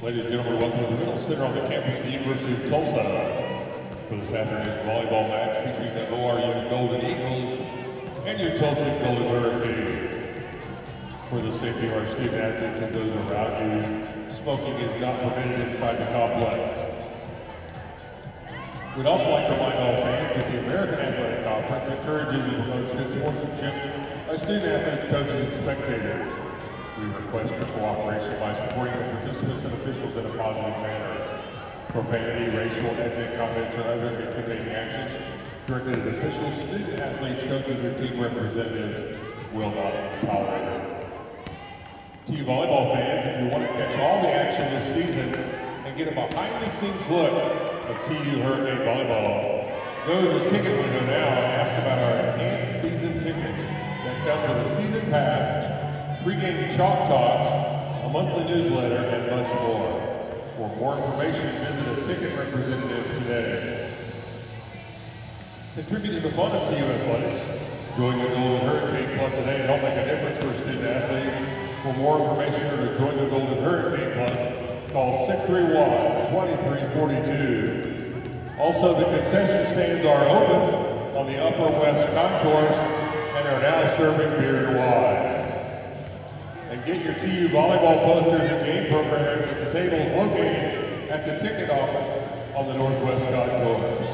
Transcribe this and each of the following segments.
Ladies and gentlemen, welcome to the Middle Center on the campus of the University of Tulsa for this afternoon's volleyball match featuring the ORU Golden Eagles and your Tulsa Golden Hurricanes. For the safety of our student athletes and those around you, smoking is not permitted inside the complex. We'd also like to remind all fans that the American Athletic Conference encourages and promotes good sportsmanship by student athletes, coaches, and spectators. We request your cooperation by supporting the participants and officials in a positive manner. Profanity, racial, ethnic comments, or other intimidating actions directed at officials, student athletes, coaches, or team representatives will not be tolerated. TU volleyball fans, if you want to catch all the action this season and get a behind-the-scenes look of TU Hurricane volleyball, go to the ticket window now and ask about our enhanced season ticket that comes with a season pass, pregame chalk talks, a monthly newsletter, and much more. For more information, visit a ticket representative today. Contribute to the fun of TU athletics. Join the Golden Hurricane Club today and help make a difference for a student athlete. For more information or to join the Golden Hurricane Club, call 631-2342. Also, the concession stands are open on the Upper West Concourse and are now serving beer and wine. And get your TU volleyball posters and game programs at the tables located at the ticket office on the Northwest Concourse.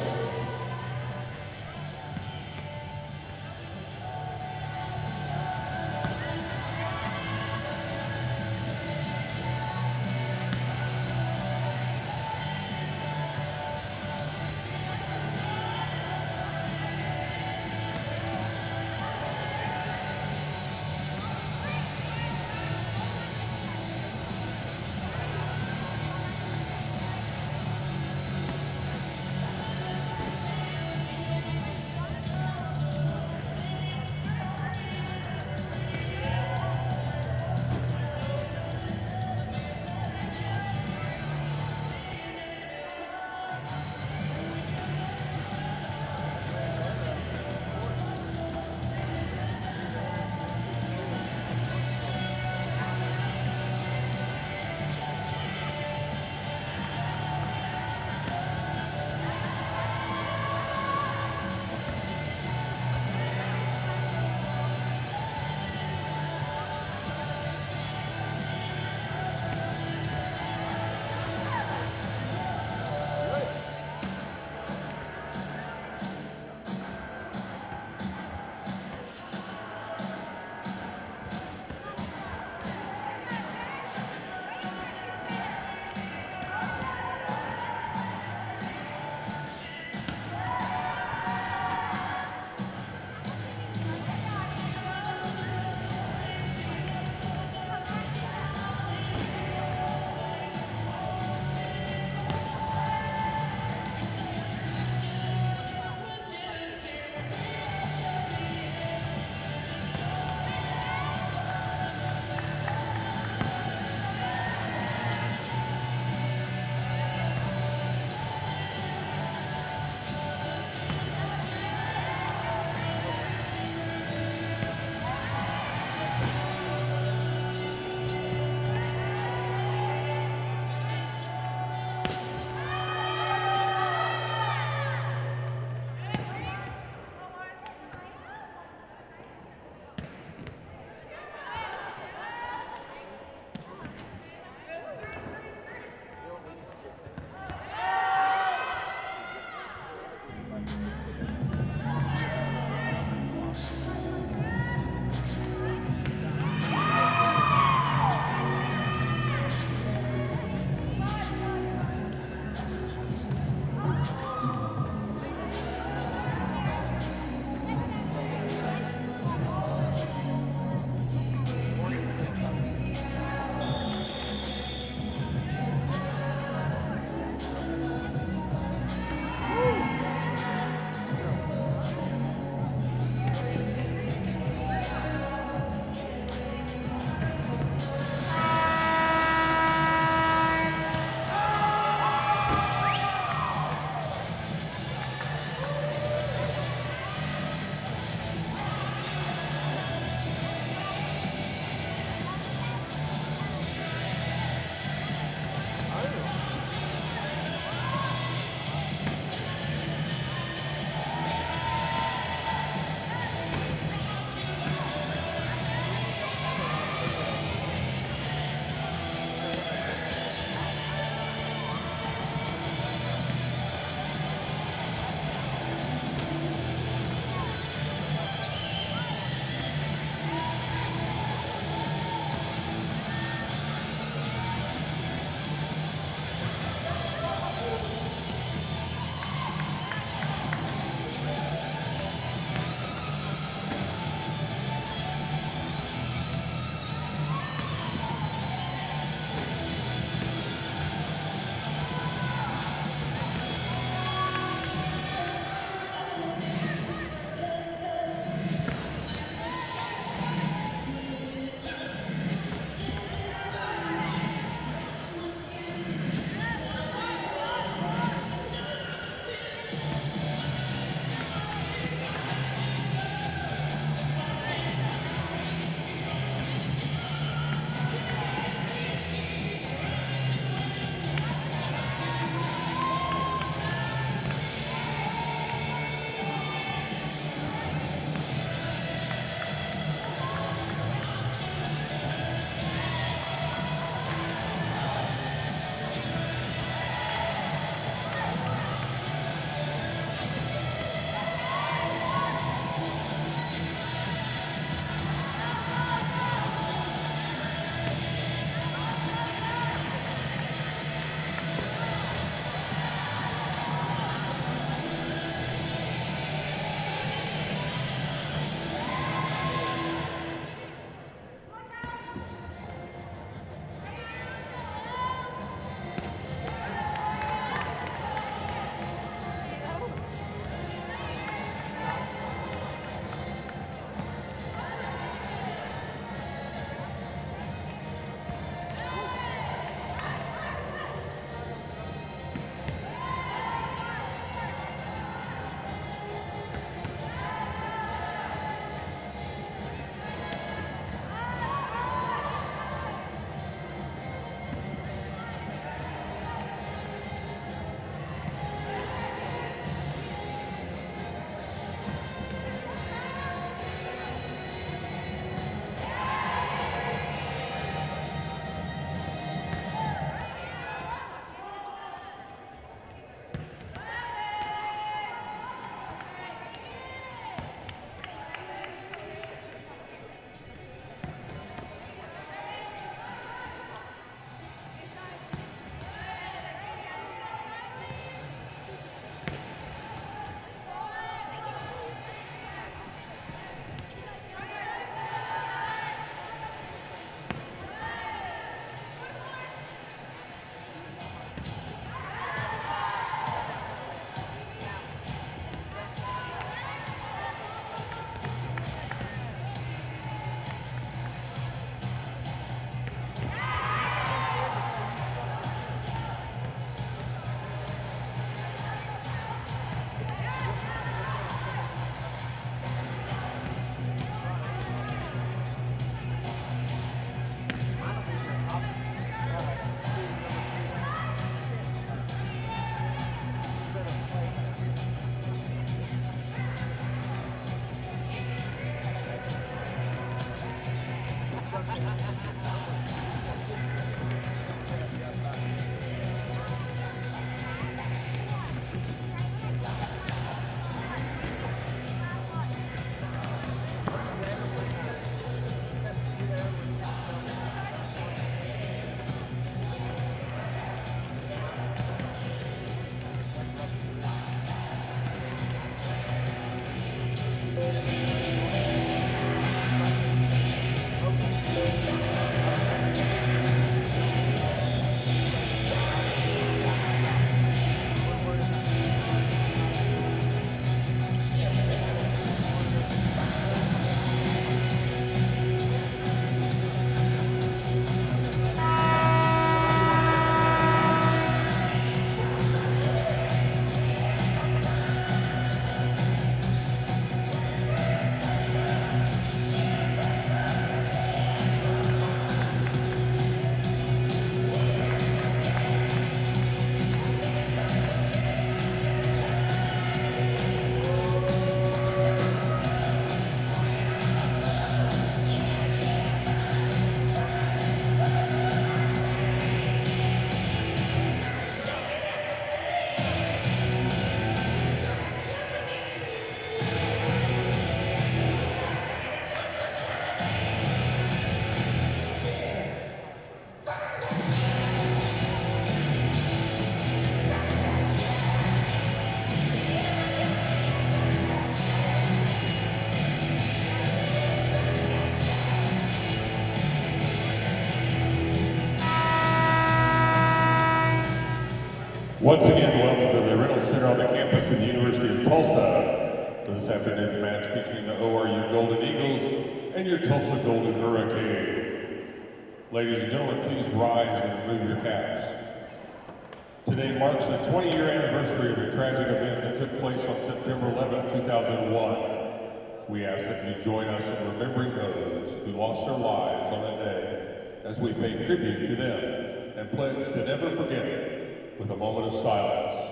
Once again, welcome to the Reynolds Center on the campus of the University of Tulsa for this afternoon's match between the ORU Golden Eagles and your Tulsa Golden Hurricane. Ladies and gentlemen, please rise and remove your caps. Today marks the 20-year anniversary of a tragic event that took place on September 11, 2001. We ask that you join us in remembering those who lost their lives on that day as we pay tribute to them and pledge to never forget it with a moment of silence.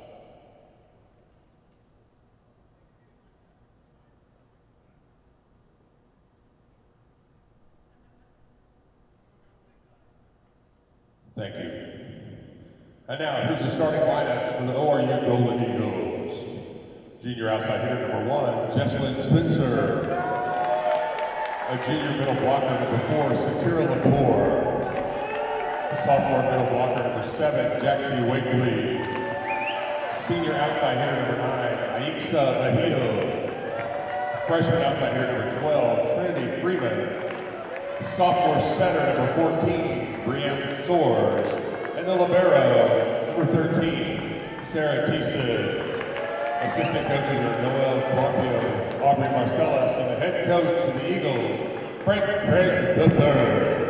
Thank you. And now, here's the starting lineups for the ORU Golden Eagles. Junior outside hitter number 1, Jesslyn Spencer. A junior middle blocker number 4, Sakura Lepore. Sophomore middle blocker number 7, Jaxie Wakely. Senior outside hitter number 9, Aixa Mejio. Freshman outside hitter number 12, Trinity Freeman. Sophomore center number 14, Brianne Soares. And the libero number 13, Sarah Tieson. Assistant coaches are Noel Carpio, Aubrey Marcellus, and the head coach of the Eagles, Frank Craig III.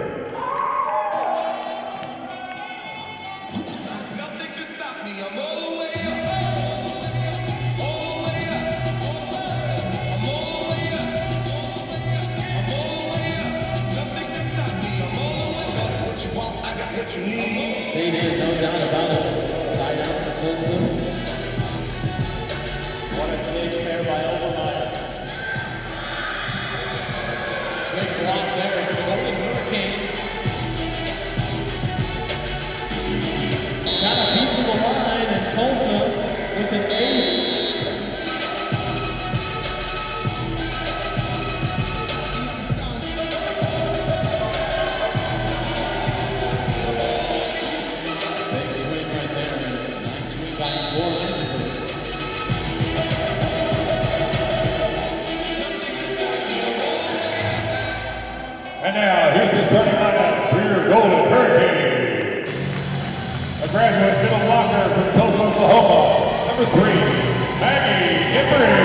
Stay there, no doubt about it. Side out for Tulsa. What a pitch there by Overmeyer. Great block there for the Golden Hurricane. Got a piece of the line, and Tulsa with an ace. And now, here's the starting lineup for your Golden Hurricane. A graduate middle blocker from Tulsa, Oklahoma, number 3, Maggie Embry.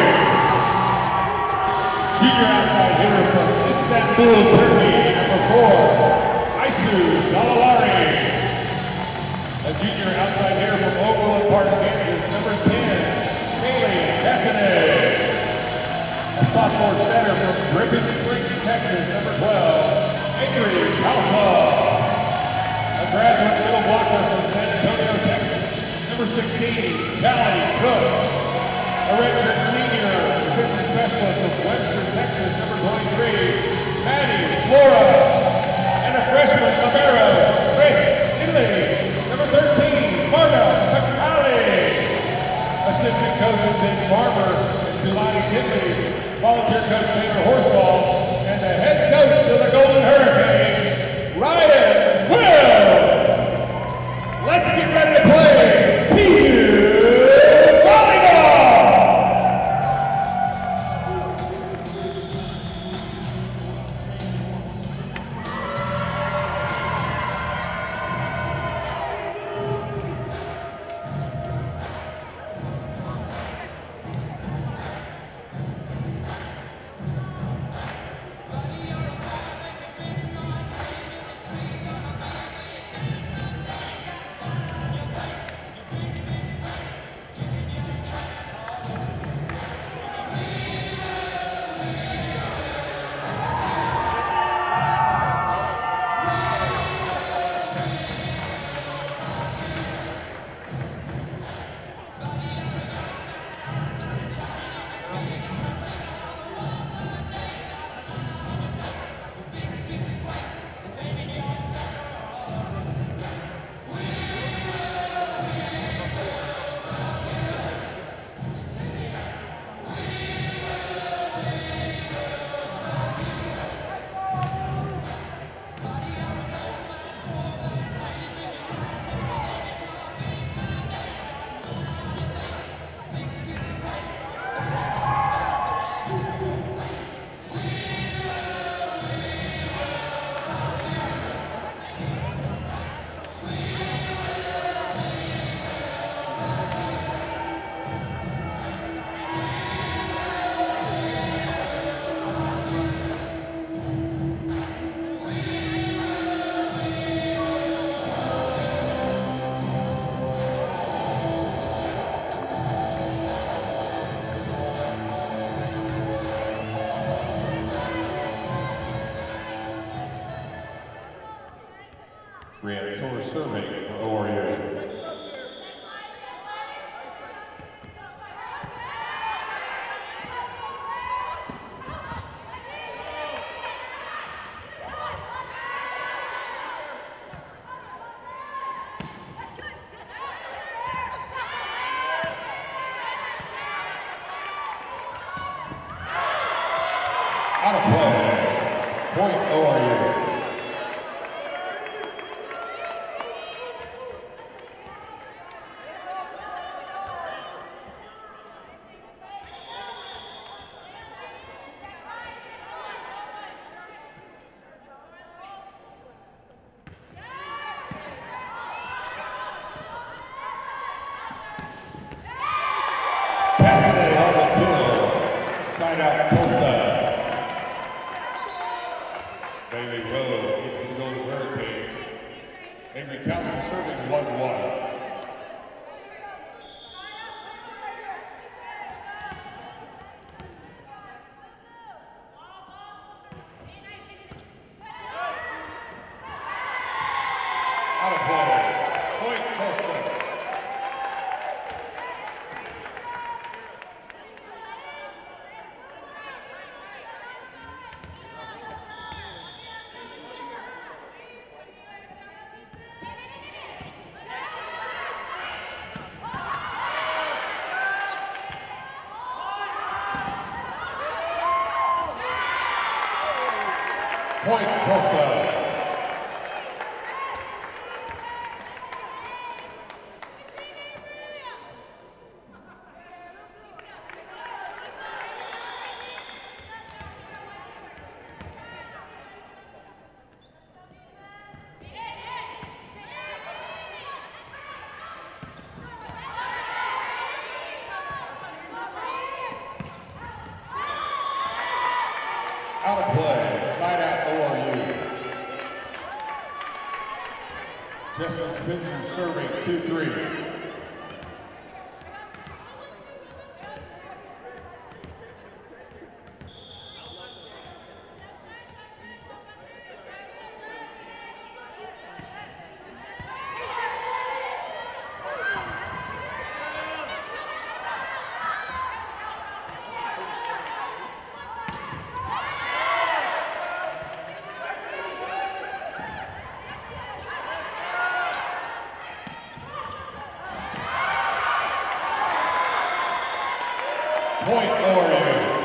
Junior outside hitter from Istanbul, Turkey, number 4, Aisu Dalalari. A junior outside hitter from Overland Park, Kansas, number 10, Kaylee Cassidy. A sophomore center from Dripping Springs, Texas, number 12, Avery Alpha. A graduate middle blocker from San Antonio, Texas, number 16, Callie Cook. A redshirt senior, assistant specialist from Western Texas, number 23, Maddie Flora. And a freshman libero, Chris Italy, number 13, Marta Pacali. Assistant coaches Ben Barber and Jelani Tinley. Volunteer coach Taylor Horsfall, and the head coach of the Golden Hurricane, Ryan Will. Let's get ready to play TU Volleyball! Brianna Soares serving for ORU. Out of play. Point ORU. Cassidy on the kill. Side out Tulsa. Bailey Rowe keeps the goal Hurricane. Avery Council serving 1-1. Out of play. Point Tulsa. Point Tulsa. Out of play, side out ORU. Justin Spencer serving 2-3. Point ORU.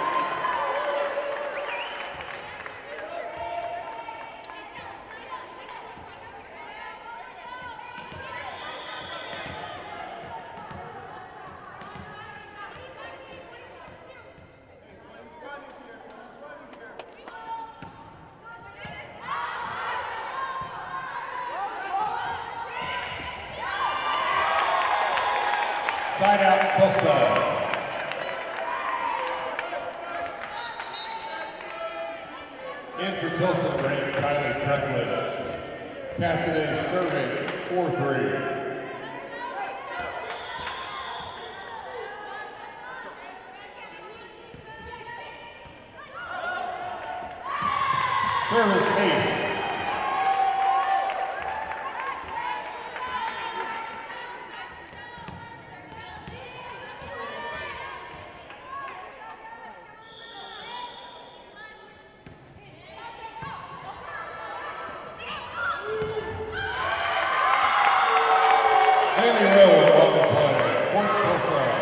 Side out Tulsa. In for Tulsa, bringing Kylie Prepledge. Cassidy serving 4-3. Service ace. Bailey Rowe on the play. Point Tulsa.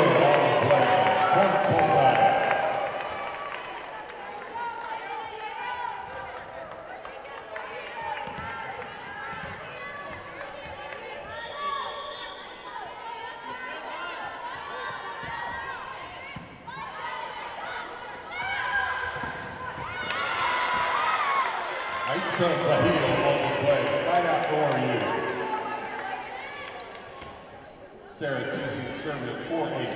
on the play. Point Tulsa. Aisha Bahia on the play. Side out for you. Sarah Tucson serving 4-8.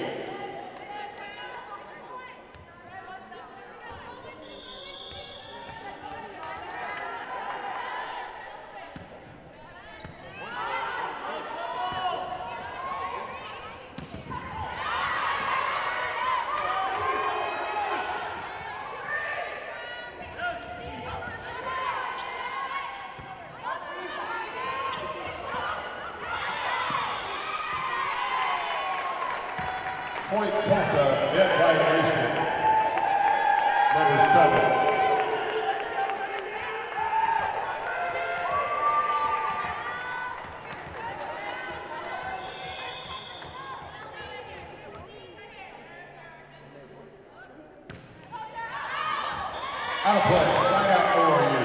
Point Tulsa, net violation. Number 7. Out of play, side out for you.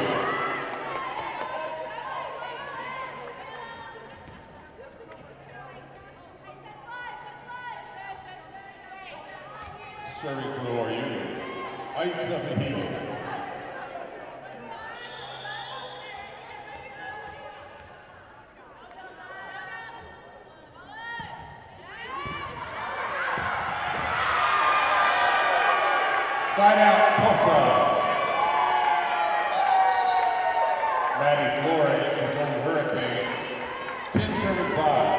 Serving for ORU, Aisha Bahia. Side out, Tulsa. Maddie Flores from the Hurricane, 10-5.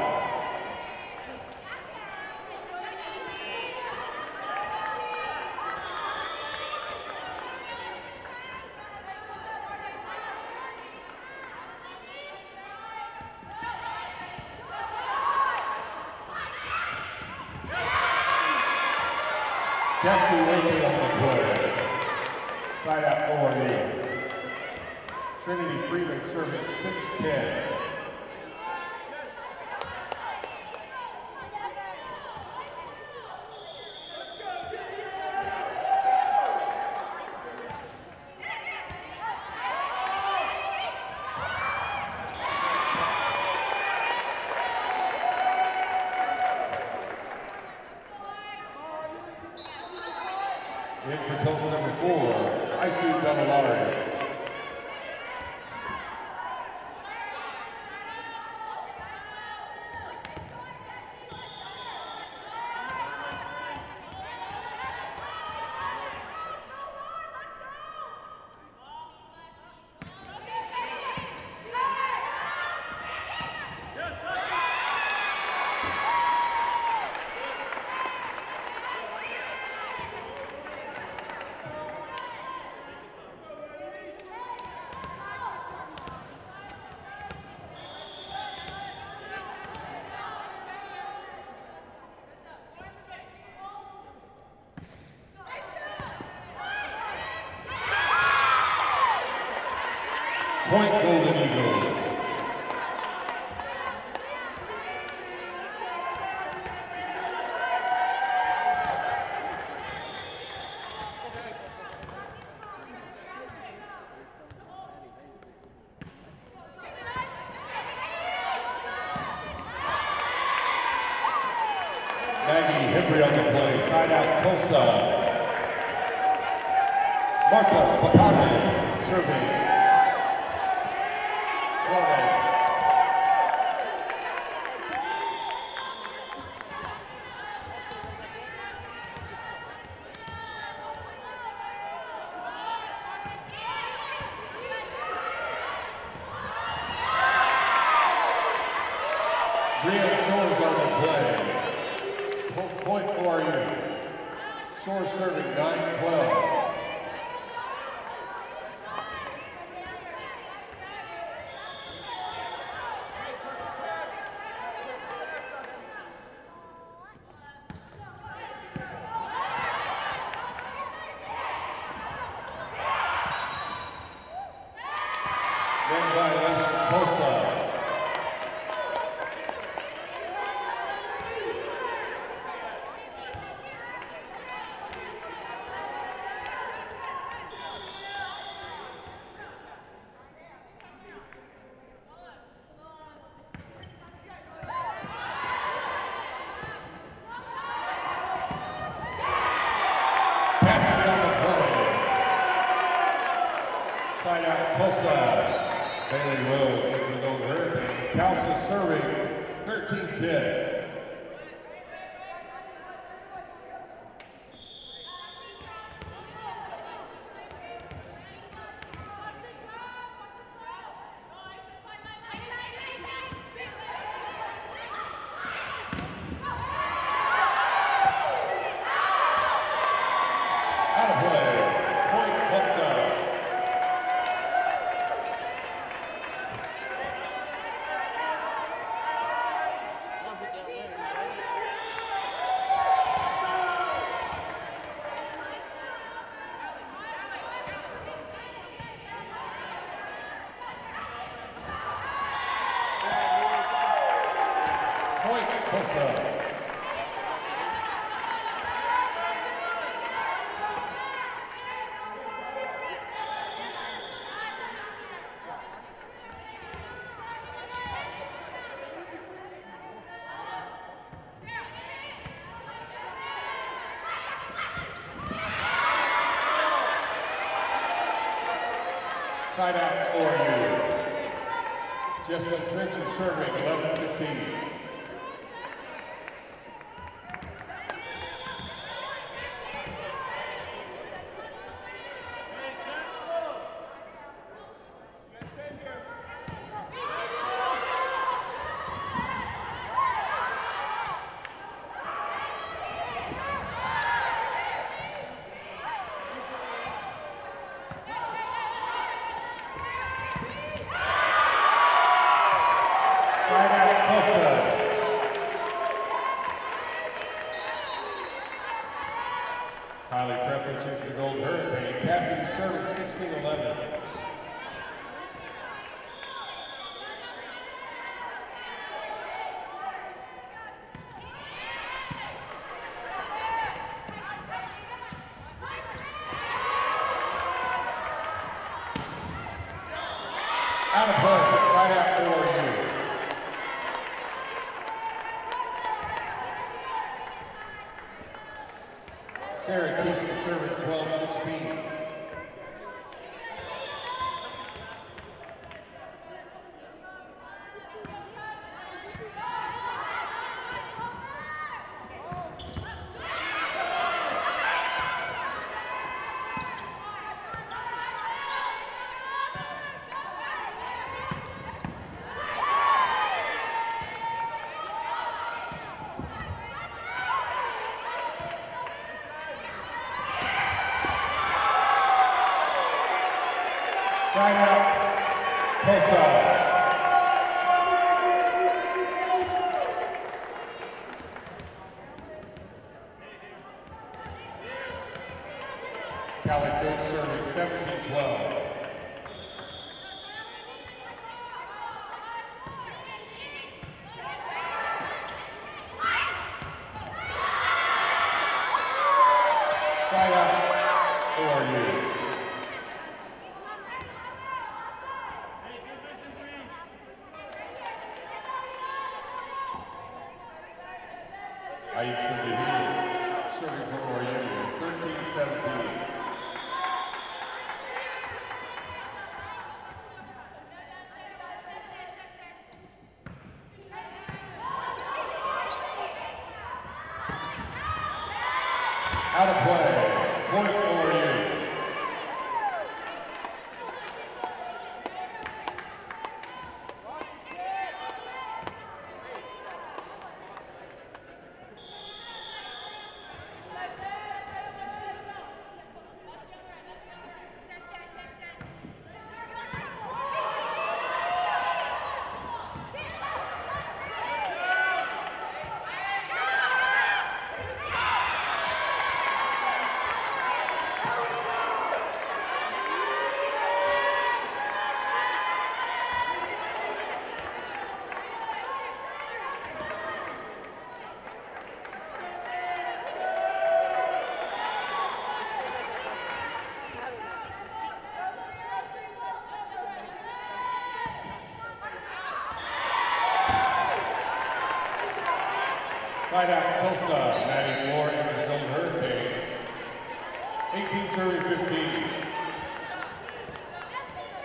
Jesse Wakey on the play. Side out for you. Trinity Freeman serving 6-10. In for Tulsa number 4, Isu Damilari. Point Golden Eagles. Maggie Hembry on the play, side out Tulsa. Marta Bacane serving. Brian Soares on the play. Point for you. Soares serving 9-12. Then violation Tulsa. Side out Tulsa. Bailey Rowe into the Golden Hurricane. Calsa serving 13-10. Side out ORU. Jessalyn Spencer serving 11-15. Highly preference for the Golden Hurricane. Cassidy serving 16-11. Out of play, right out ORU. Sarah Keeson serving 12-16. Side out, Tulsa. Callie Good serving 17-12. Side out, ORU. Aitson DeHue serving for ORU, 13-17. Out of play, point ORU. Side out Tulsa, Maddie Moore enters the Golden Hurricane, 18-15.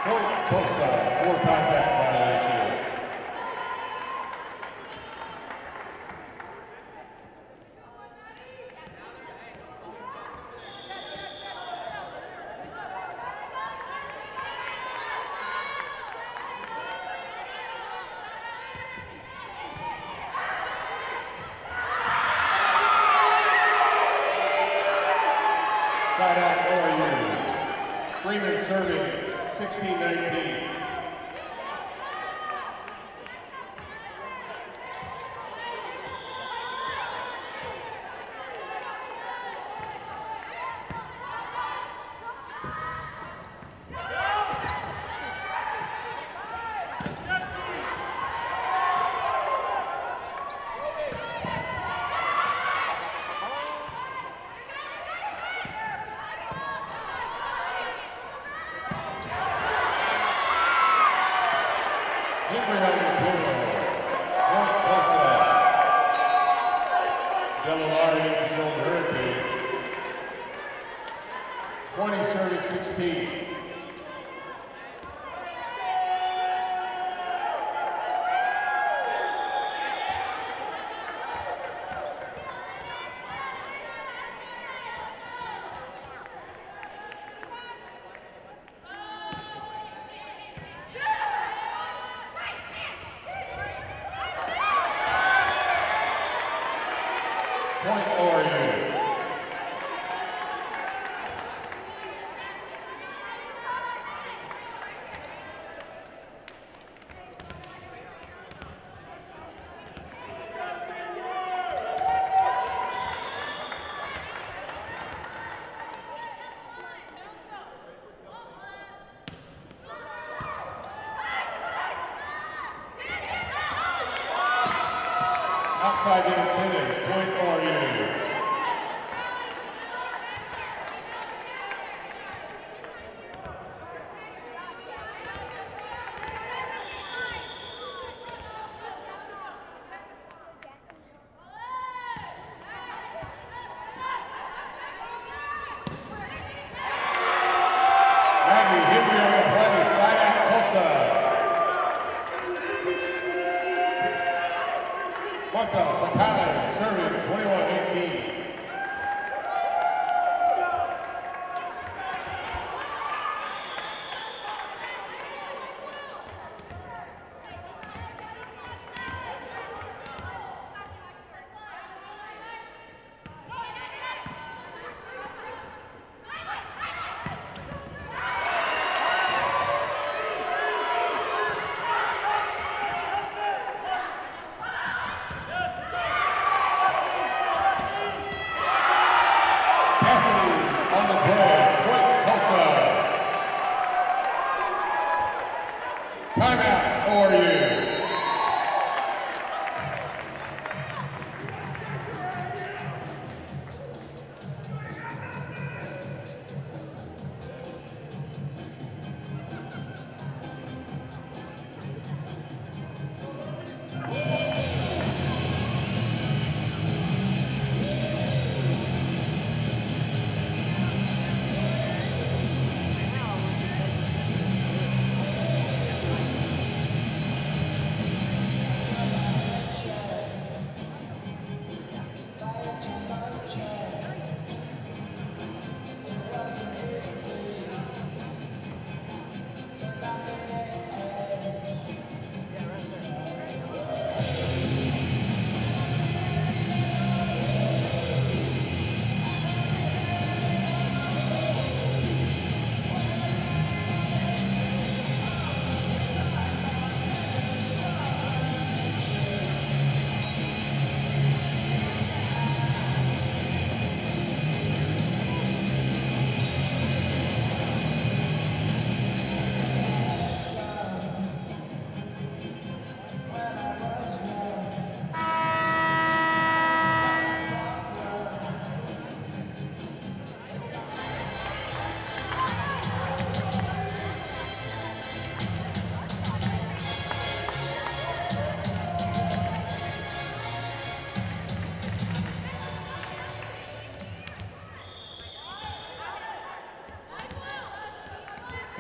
Point Tulsa for contact violation. Side out ORU. Freeman serving 16-19. Henry on the payroll. Point Tulsa. Delaware Infield Hurricane. 20 serving 16. Point ORU. Outside the tennis, point ORU. Maggie Henry on the play, side out Tulsa. Monta Sakale serving 21-18. Cassidy on the play, Point Tulsa. Timeout, ORU.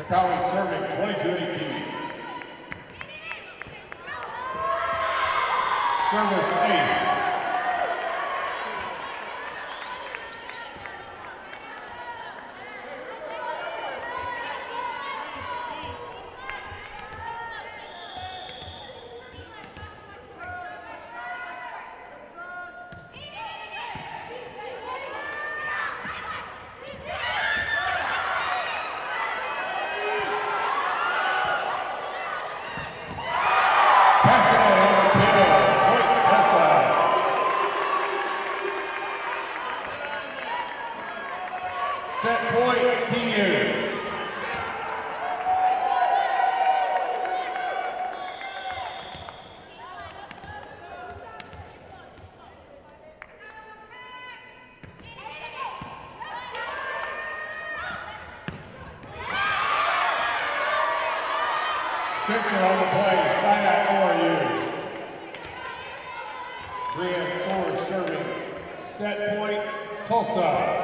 Takawi serving 22-18. Service 8. Set point, TU. Spencer on the play, side out ORU. Brianne Soares serving. Set point, Tulsa.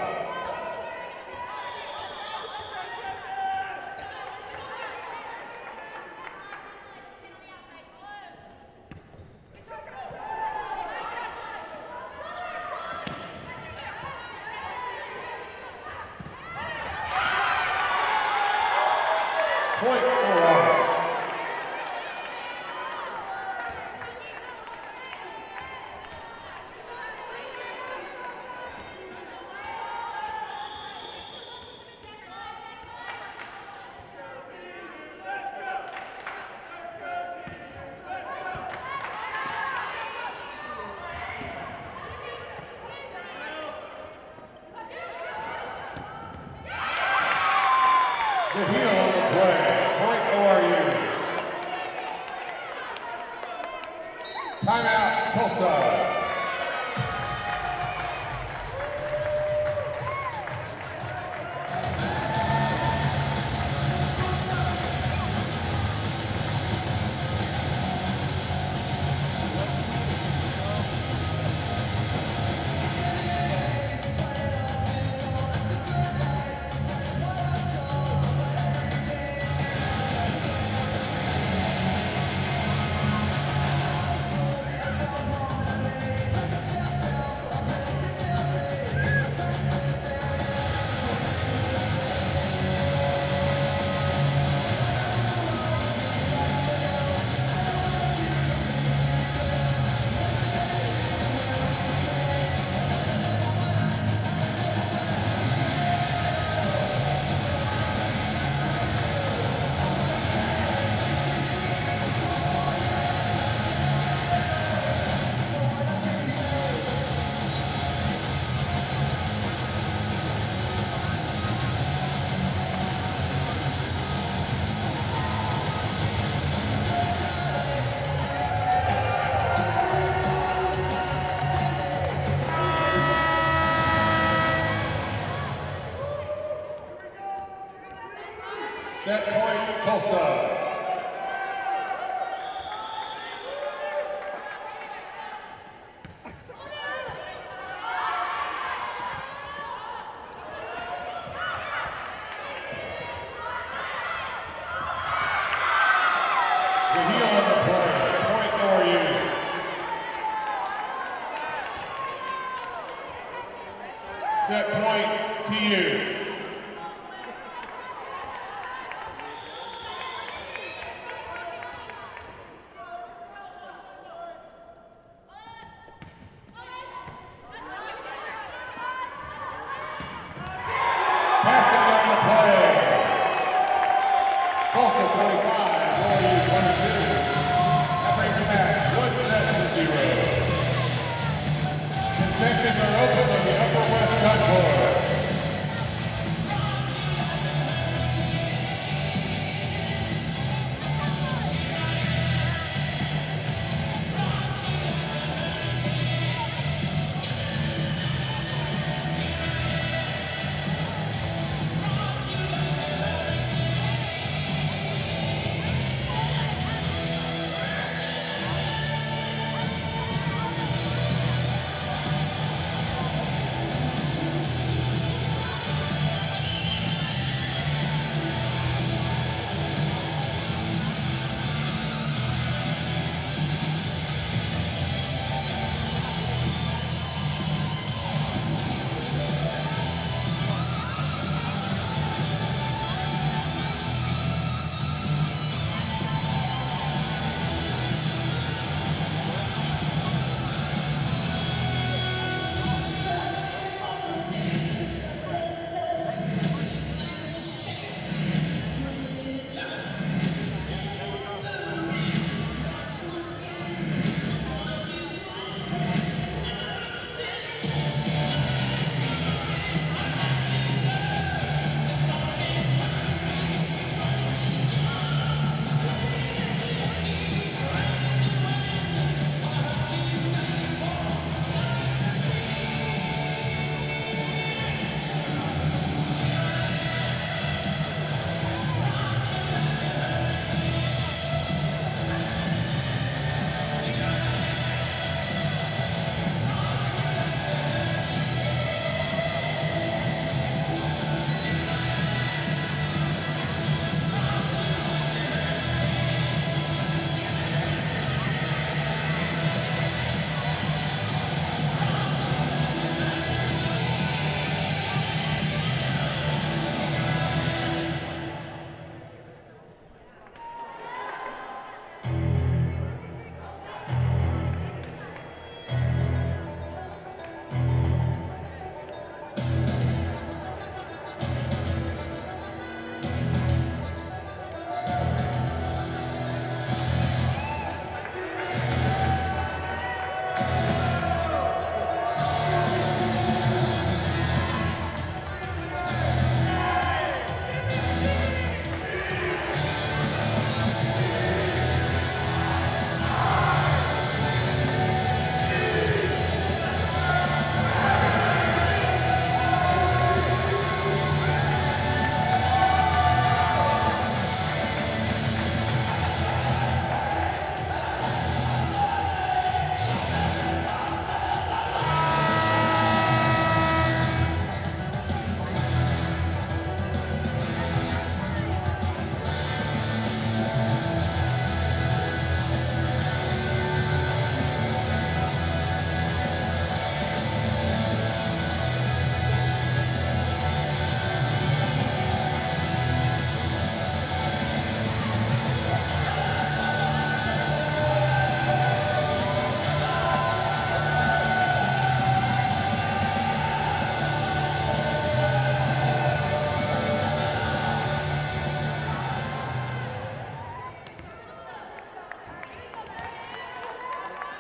Point ORU. The heel on the play, point ORU. Timeout, Tulsa. Set point, Tulsa. The heel on the play, point ORU. Set point, TU.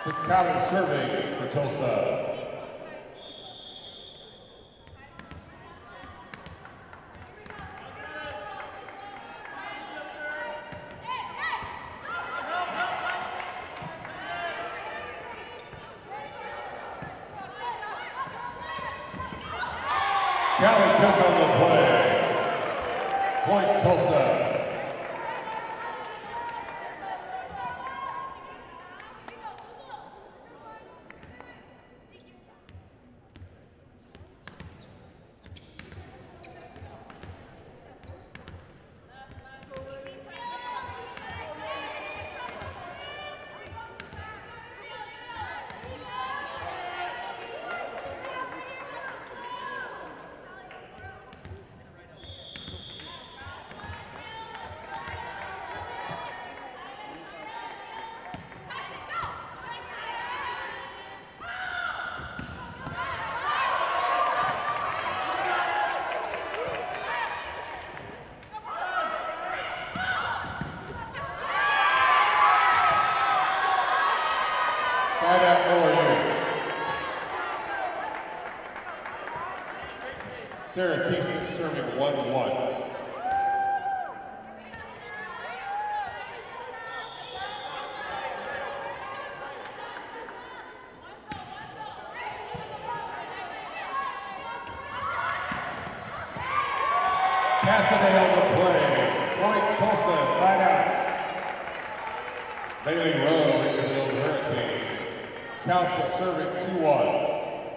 Calvin serving for Tulsa. Calvin Cook on the play. Point Tulsa. Sarah Teeson serving 1-1. Cassidy on the play. Point Tulsa, side out. Bailey Rowe into the Hurricanes. Council serving 2-1.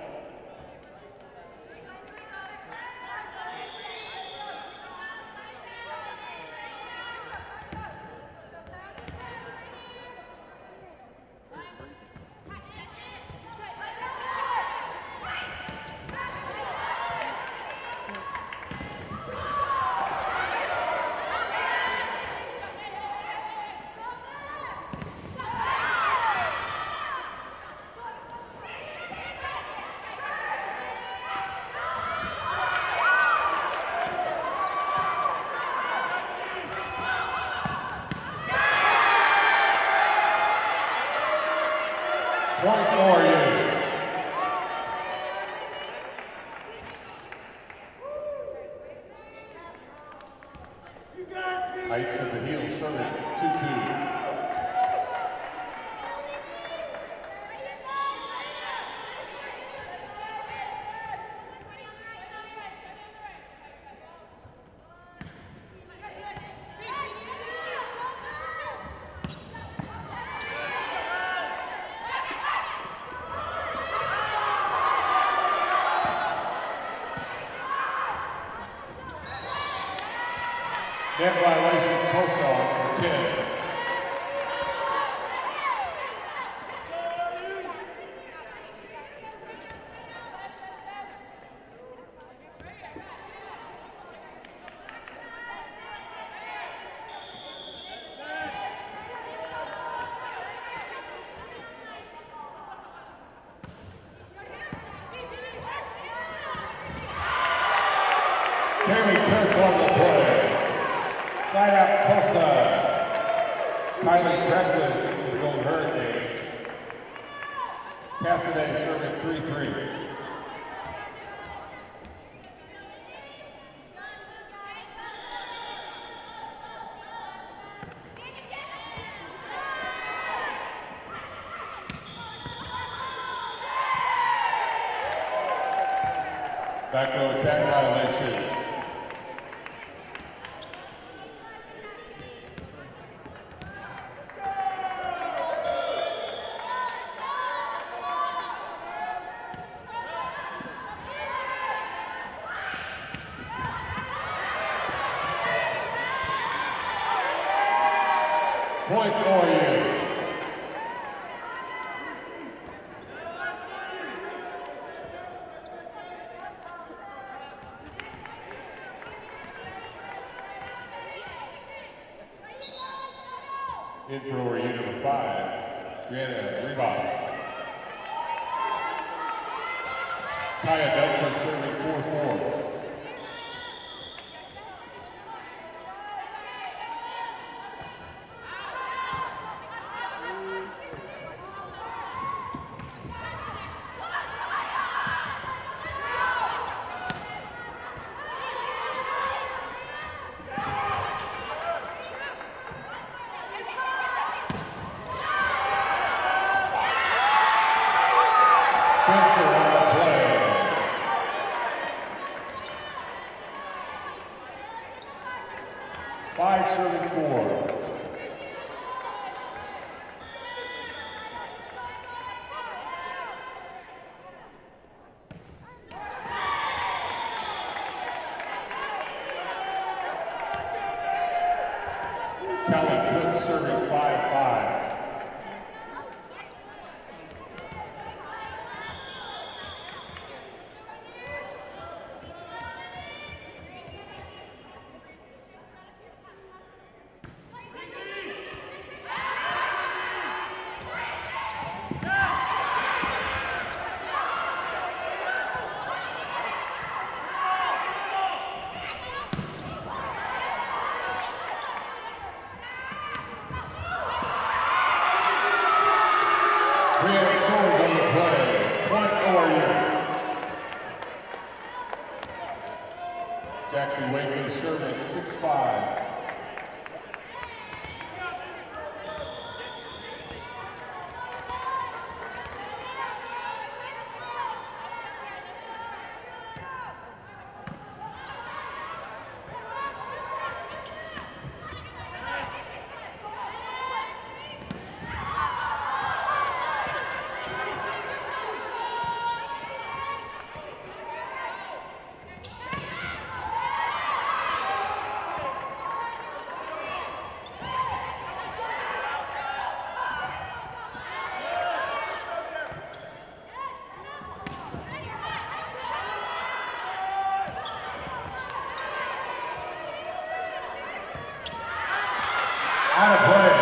Heights of the heel serving 2-2. Net violation, Tulsa on 10. Jamie Kirk on the play. Side out Tulsa. Kylie Treckledge into the Golden Hurricanes. Cassidy serving 3-3. Back row attack violation. Point for you. In for unit number 5, Brianna Rivas. Kaya Bedford serving 4-4. 5 serving 4. Callie Cook serving 5-5. Jackson Waco serving 6-5. Out of play.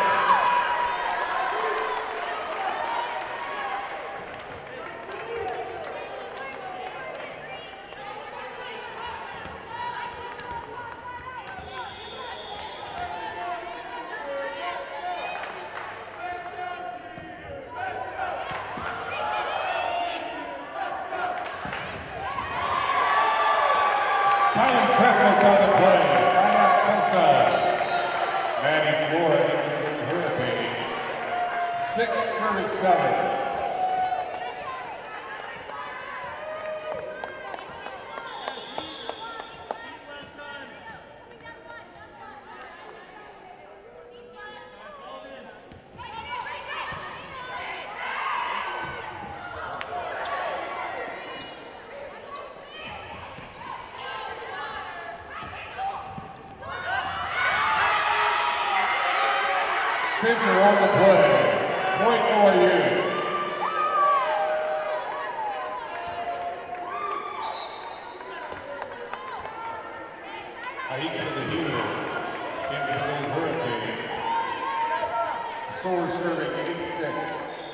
Kylan Treflich on the play. Timeout Tulsa. Maddie Flora in the Hurricane. 6 serving 7. Pitcher on the play. Point ORU. Aisha the Healer in the Hurricane. Soar serving 86.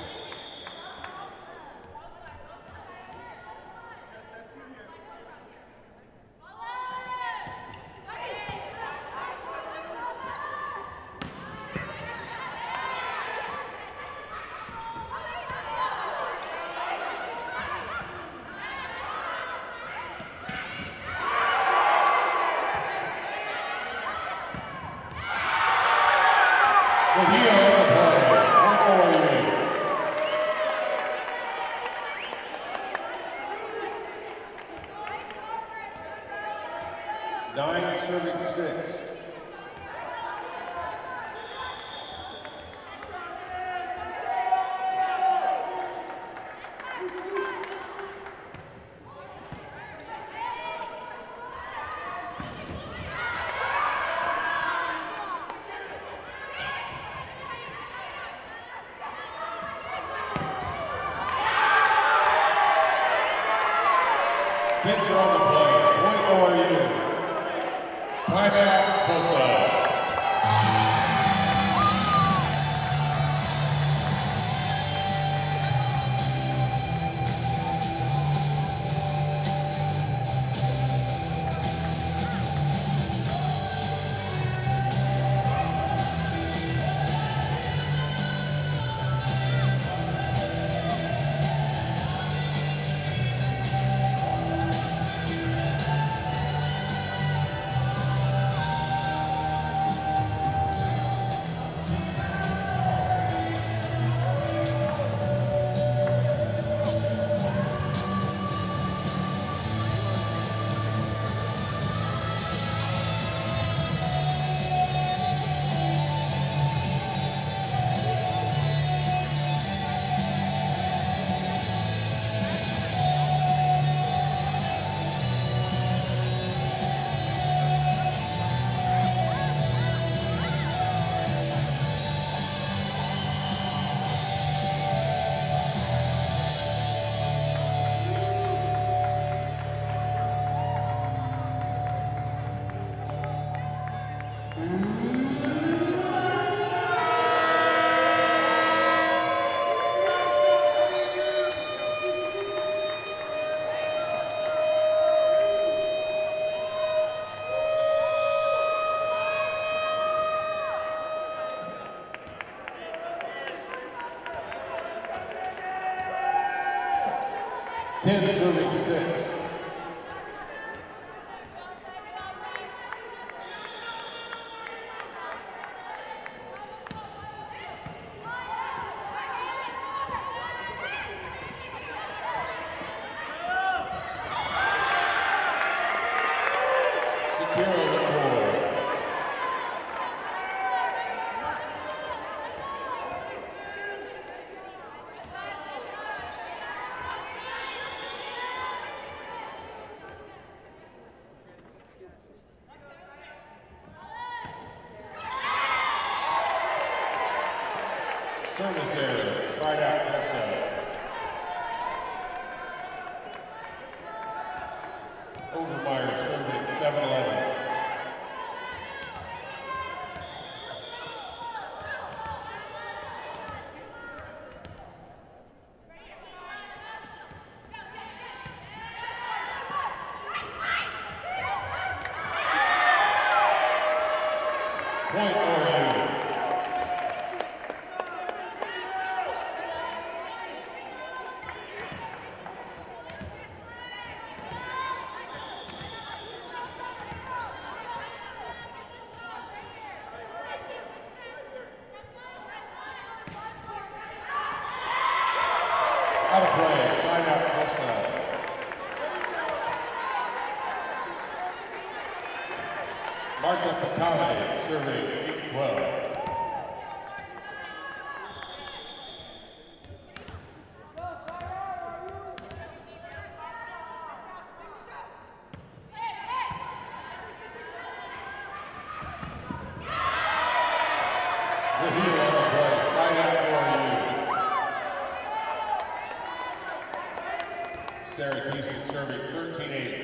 Nine serving 6. Pitcher on the play. Point ORU. Timeout Tulsa. 10 serving 6. Service error, side out, Tessa. Overmeyer serving 7-11. Point OU. Out of play, side out, Tulsa. Martha Picale serving 8-12. The heel on the play, side out OU. Sarah Thiessen serving 13-8.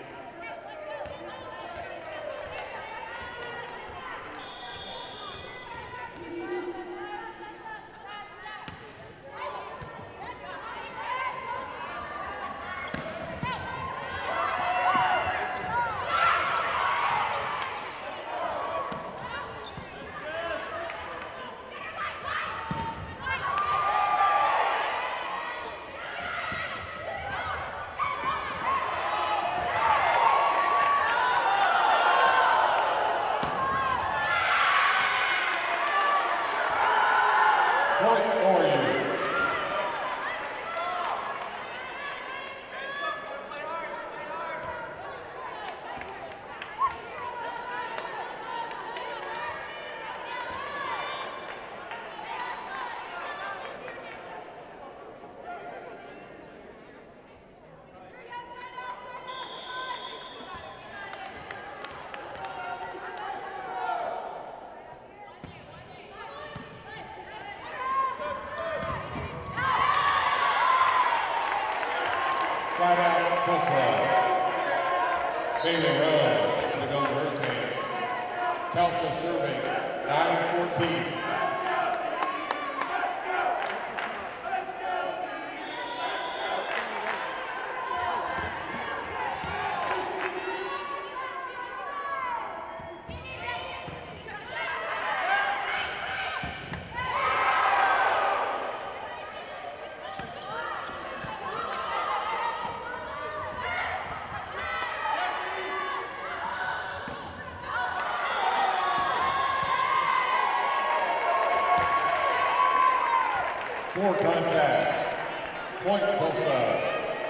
Point OU. Side out, Tulsa. Bailey Rose to go to Hurricane. Tulsa serving 9-14. Four contact. Point Tulsa.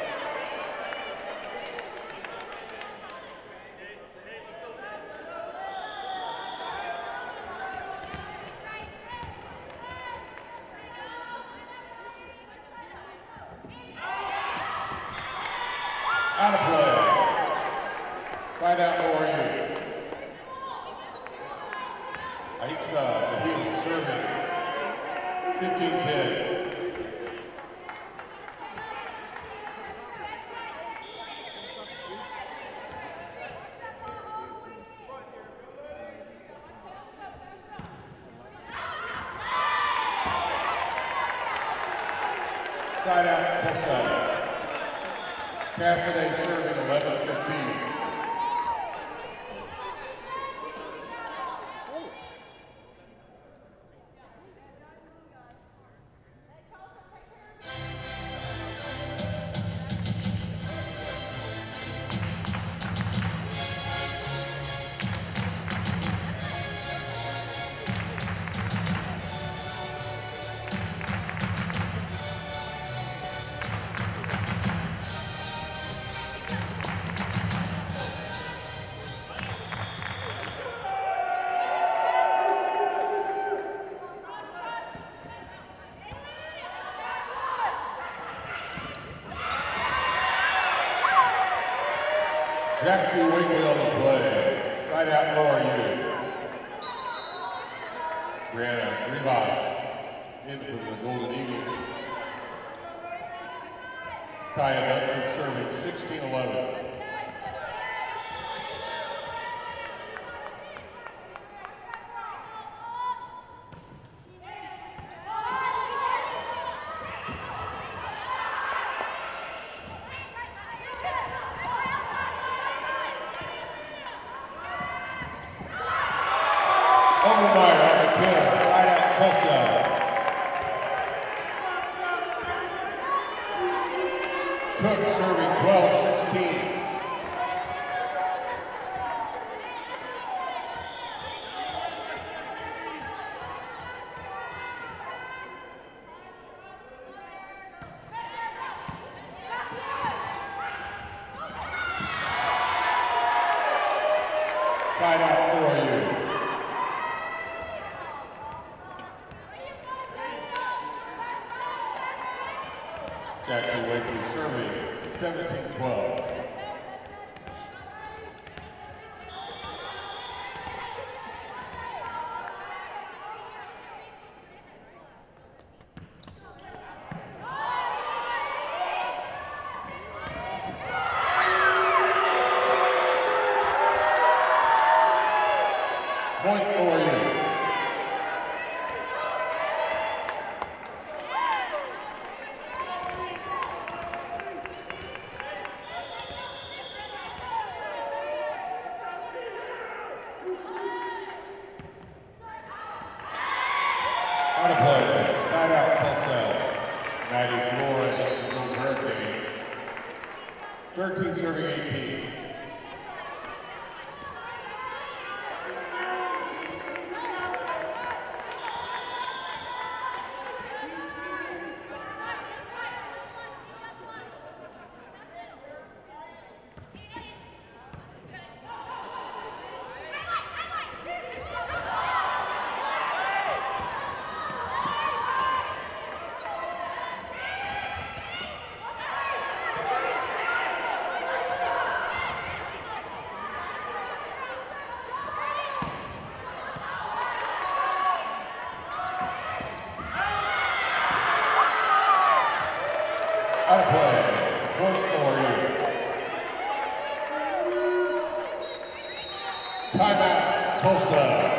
Out of play. Side out OU. Aixa, the heel serving 15-10. Side out, Tulsa. Cassidy serving 11-15. Jackson Wakely on the play. Side out ORU. Brianna Rivas in for the Golden Eagles. Taya Dunford serving 16-11. Side out for you. Jackie Wakely serving 17-12. Point for you. On a play, side out Tulsa. Maddie Flores, Gold Hurricane. 13 serving 18. Out of play, point for you. Timeout, Tulsa.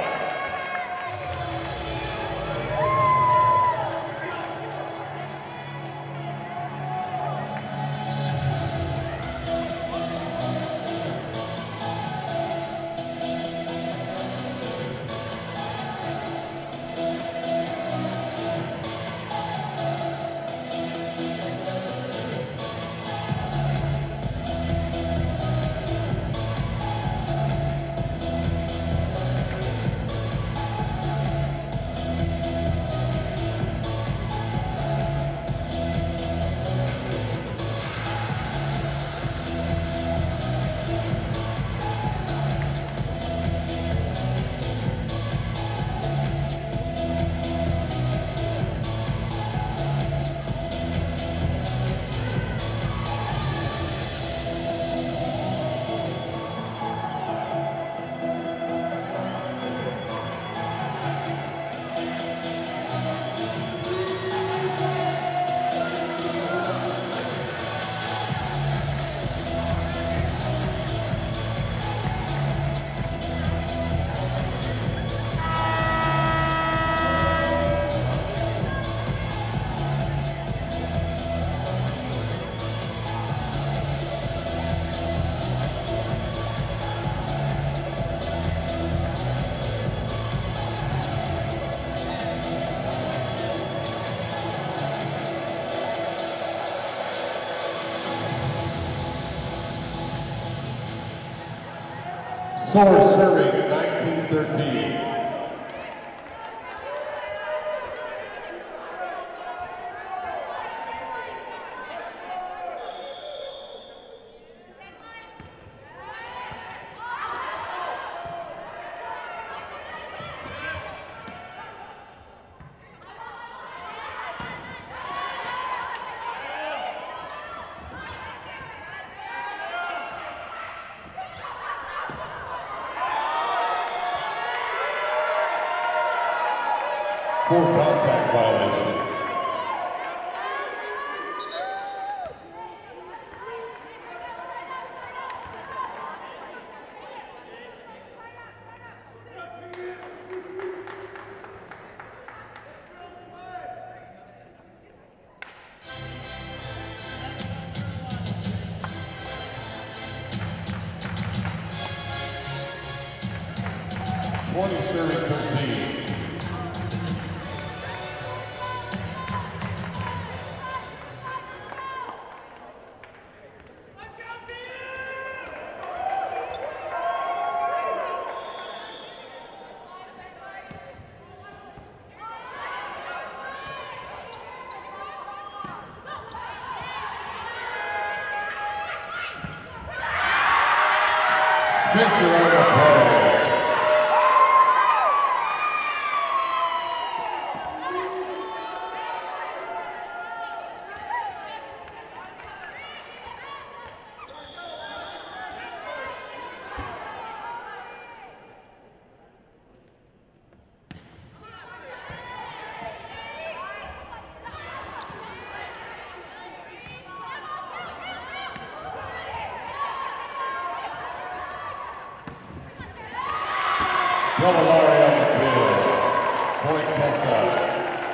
Source serving 19-13. For contact violation. Serving 13. Spencer on the play. Galilari on the field. Point Tulsa.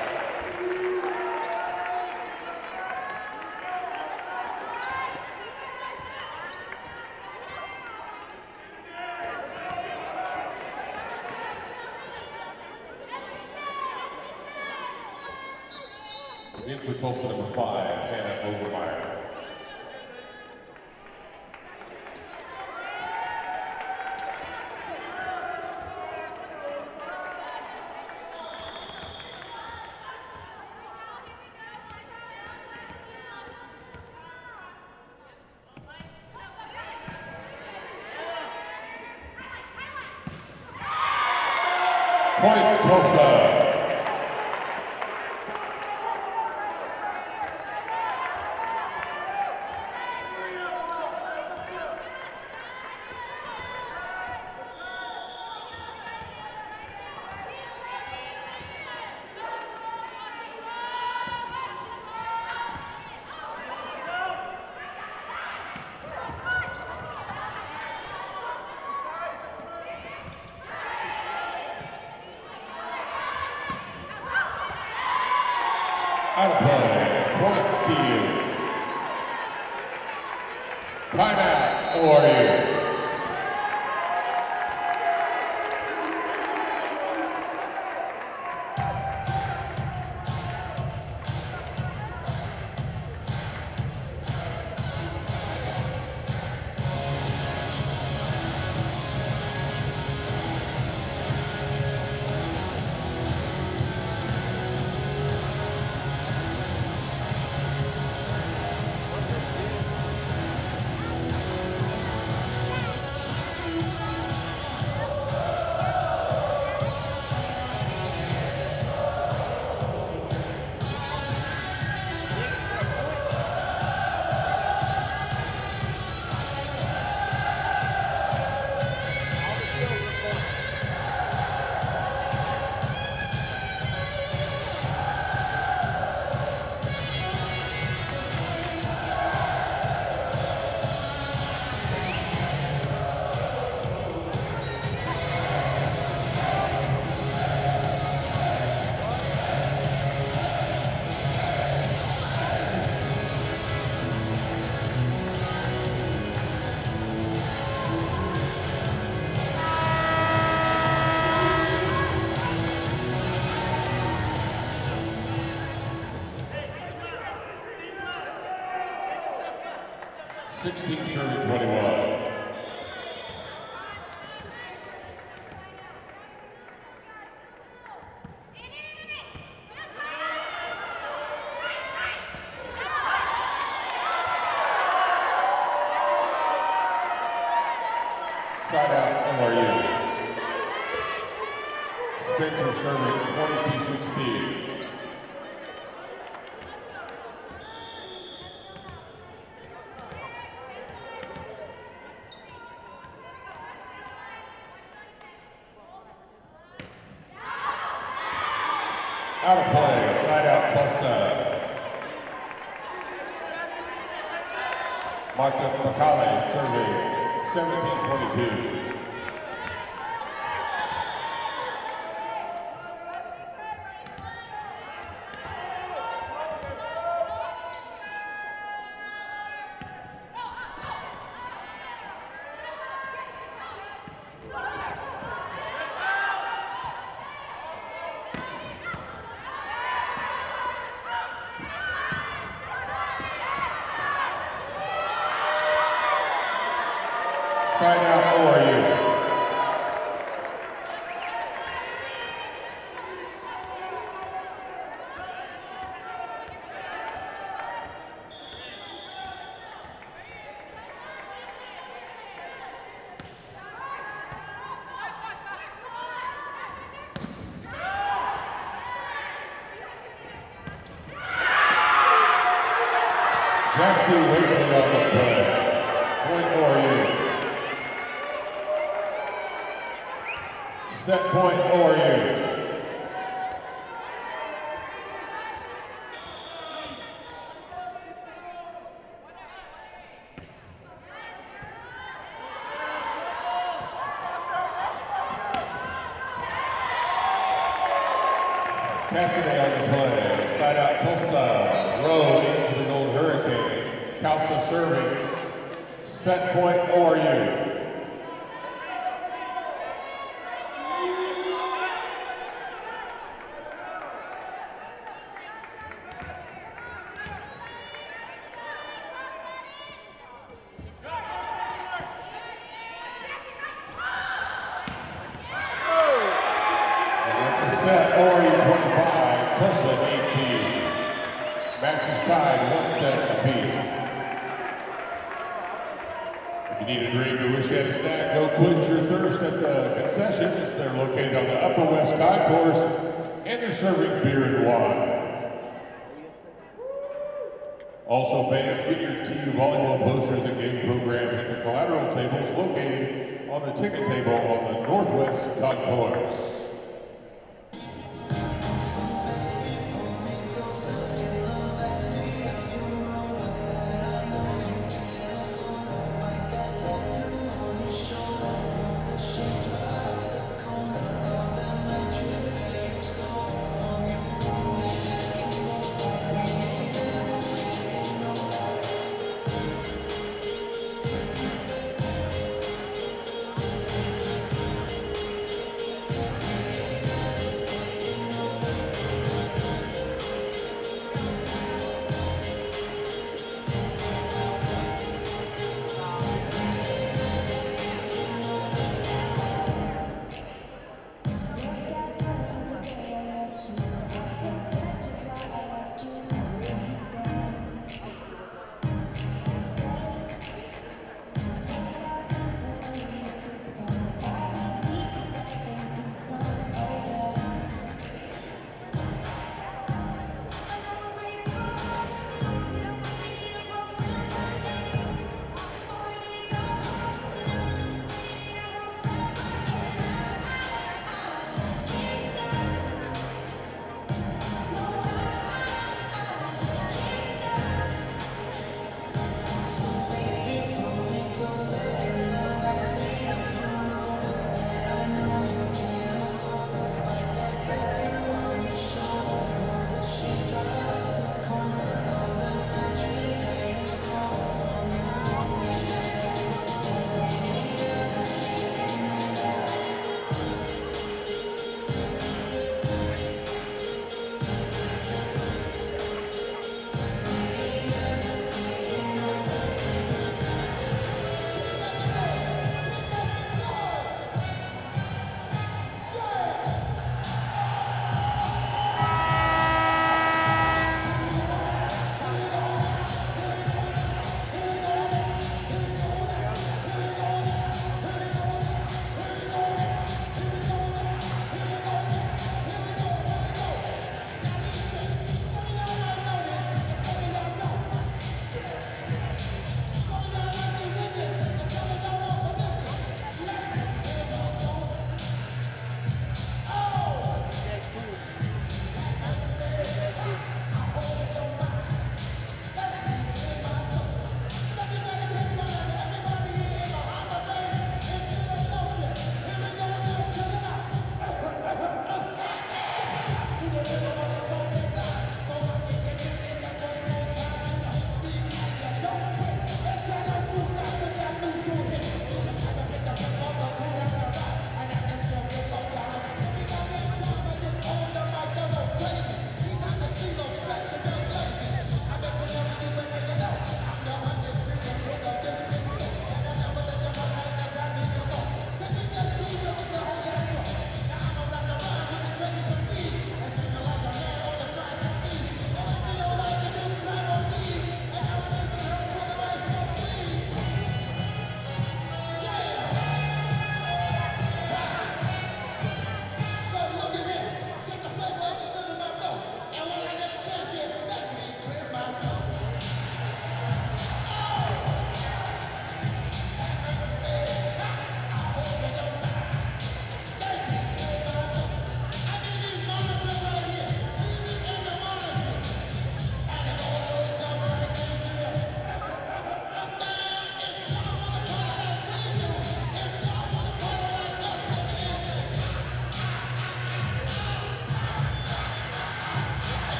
In for Tulsa number 5, Hannah Overmeyer. Point Tulsa. Out of play, point field. Timeout, ORU. Side out, ORU. Spencer serving 22-16. Out of play, side out Tulsa. Marta Bacale serving 17-22. Side out ORU. Jackson Wakely on the play. Point ORU. Set point ORU. Cassidy on the play. Side out Tulsa. Rowe into the Gold Hurricane. Calsa serving. Set point ORU. Set ORU 25, Tulsa 18. Match is tied, 1 set apiece. If you need a drink or wish you had a snack, go quench your thirst at the concessions. They're located on the Upper West Concourse, and they're serving beer and wine. Also, fans, get your TU volleyball posters and game programs at the collateral tables located on the ticket table on the Northwest Concourse.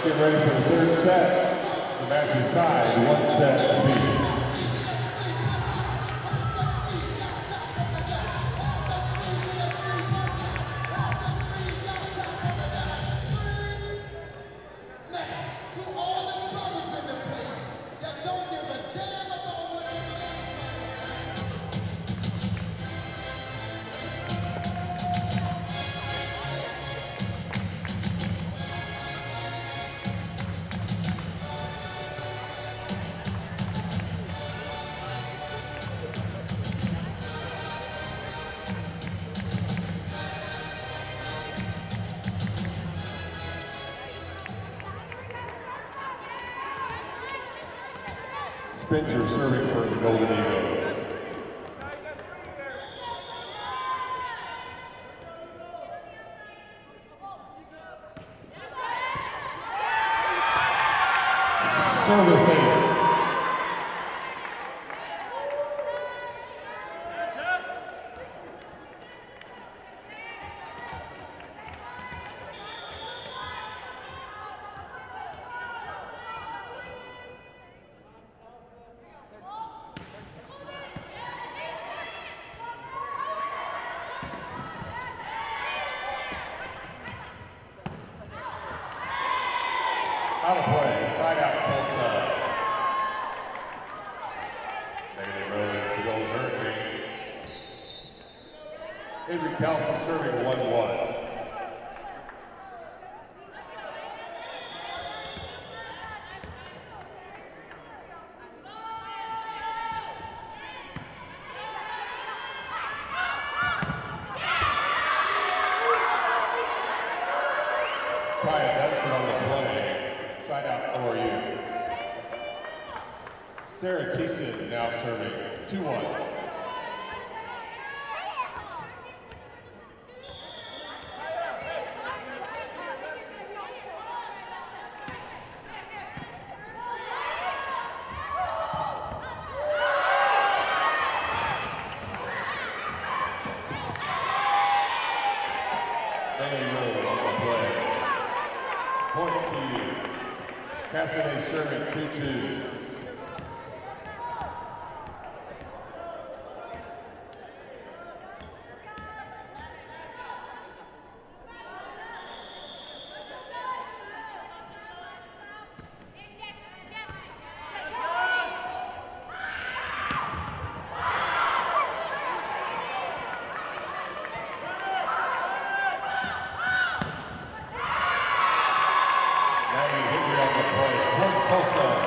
get ready for the third set. The match is tied, 1 set apiece. Spencer serving for the Golden Eagles. Service 8. Out of play, side out Tulsa. Negative road to Golden Hurricane. Avery Kelson serving 1-1. Kaya Bedford on the play. Side out ORU. Sarah Thiessen now serving 2-1. Bailey Rowe on the play. Point to you. Cassidy serving 2-2. Maggie Hickory on the play. Point Tulsa.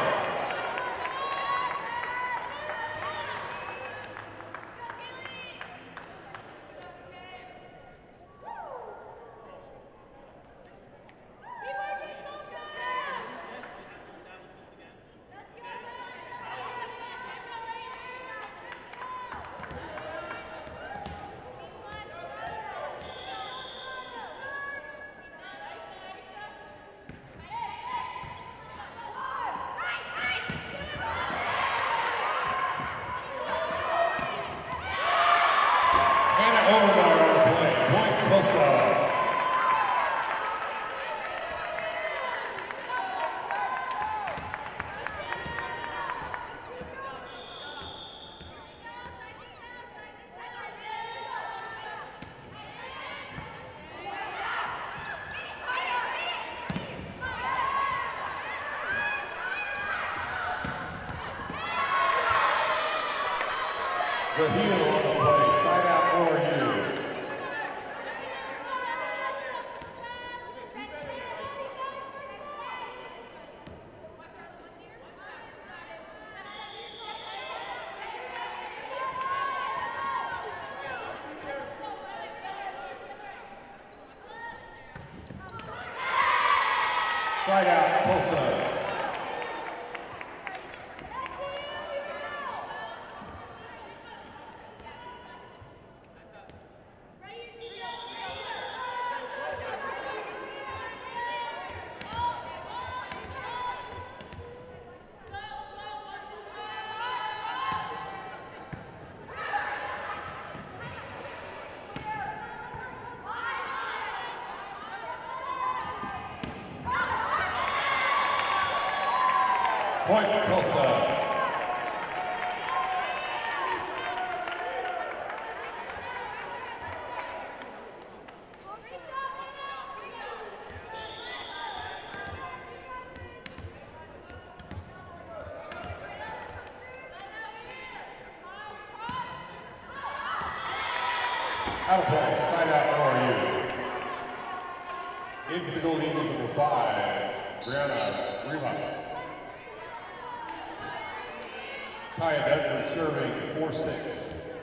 Overmeyer on the play. Point Tulsa. The heel on the play. Side out ORU. Side out Tulsa. Point Tulsa. Out of play, side out ORU. In for the Gold Eagles, number 5, Brianna Rivas. Kaya Bedford serving 4-6.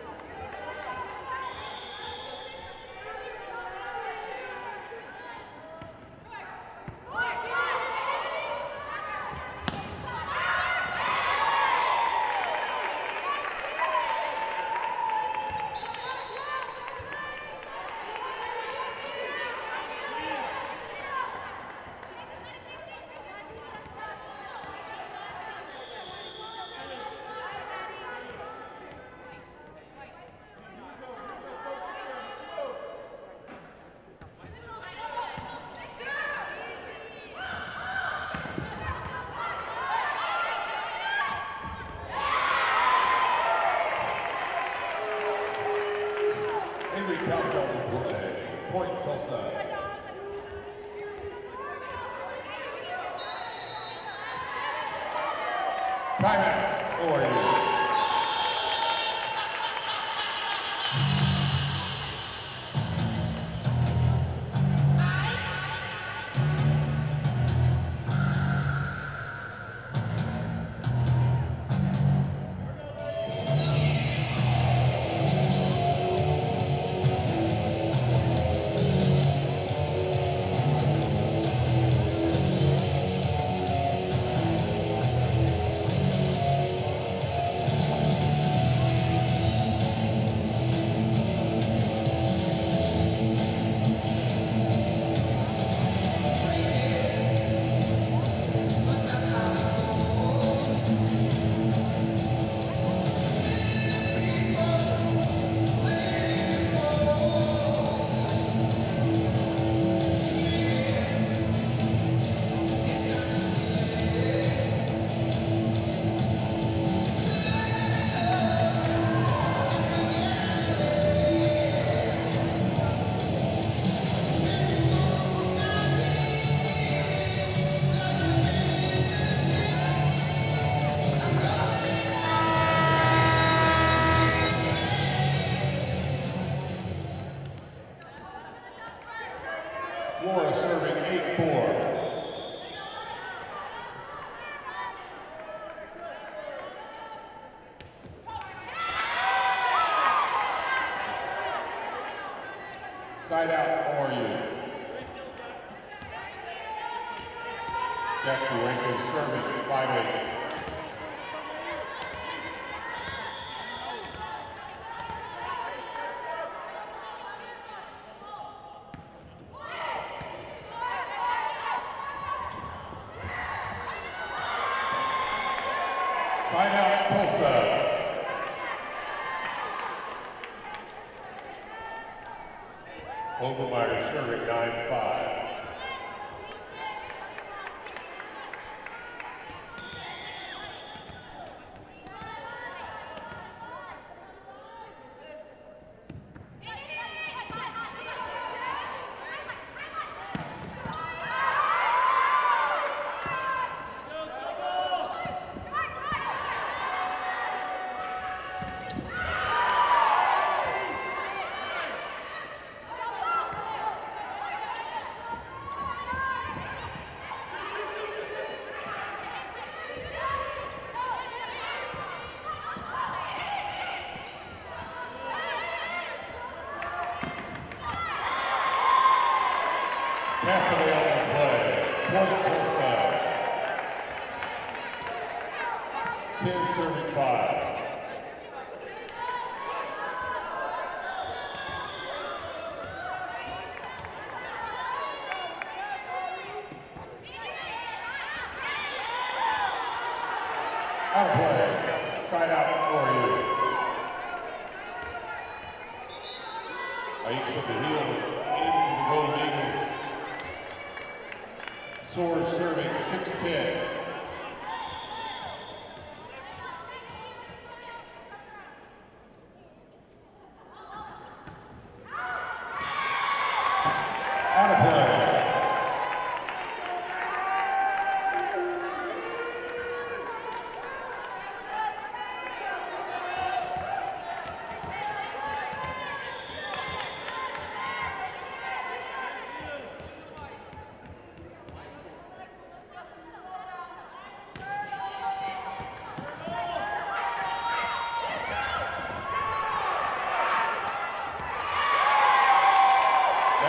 Avery Kelso will play. Point Tulsa. Timeout, ORU. Flora serving 8-4. Side out ORU. Jackson Waco serving 5-8. Side out Tulsa. Overmeyer serving 9-5. Cassidy on the play. Point Tulsa. 10 serving 5. Out of play. Side out ORU. Aikes at the heel. In for the Gold Eagles. Soares serving 6-10.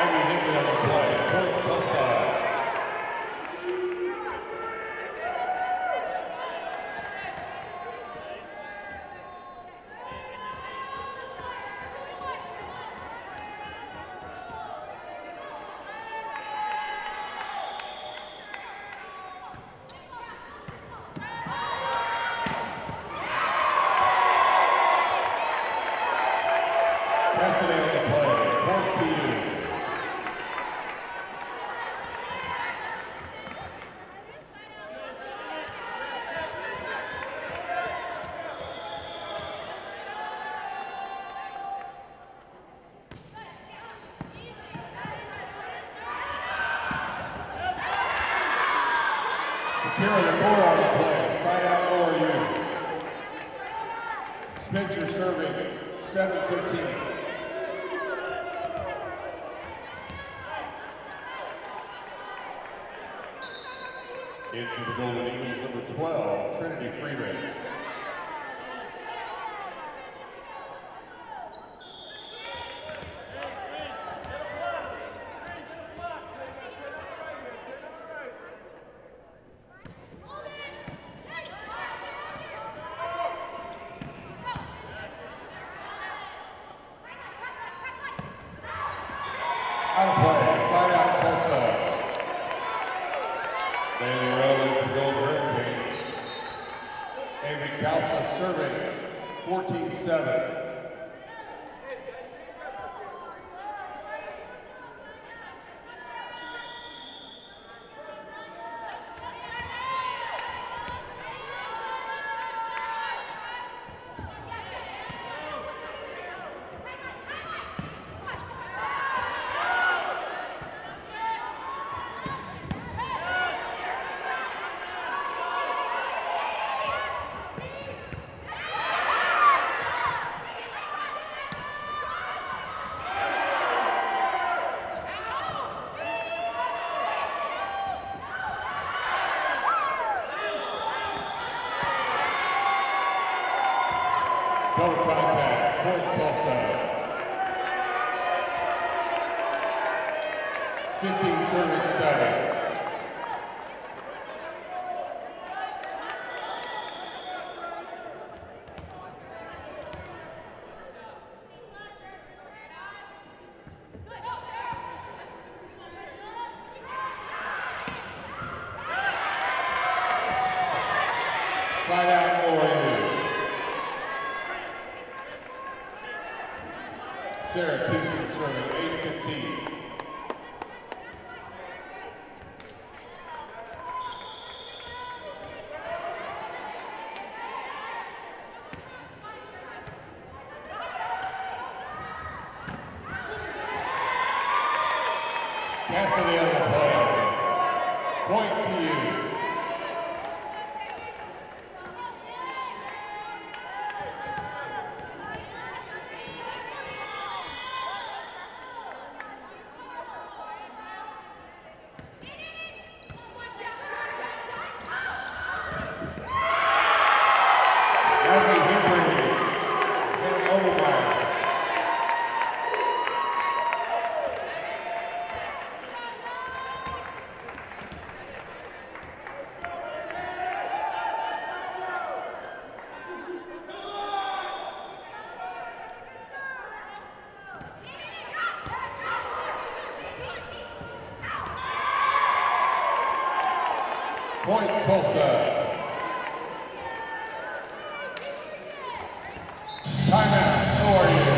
Maggie Hickley on the play. Point Tulsa. Cassidy on the play. Point TU. Shakira Nicole on the play. Side out ORU. Spencer serving 7-15. In for the Golden Eagles, number 12, Trinity Freeman. Out of play, side out Tulsa. Bailey Rowe with the Gold Hurricane. Avery Calsa serving 14-7. Double contact, point Tulsa. 15 serving 7. Side out ORU. Sarah Thiessen serving 8-15. Cassidy on the play. Point TU. Point Tulsa. Timeout, ORU.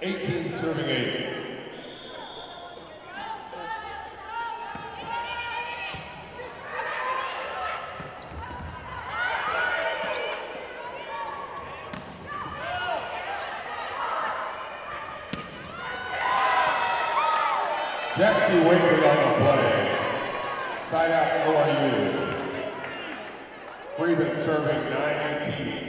18 serving 8. Jackson Wakely on the play. Side out ORU. Freeman serving 9-18.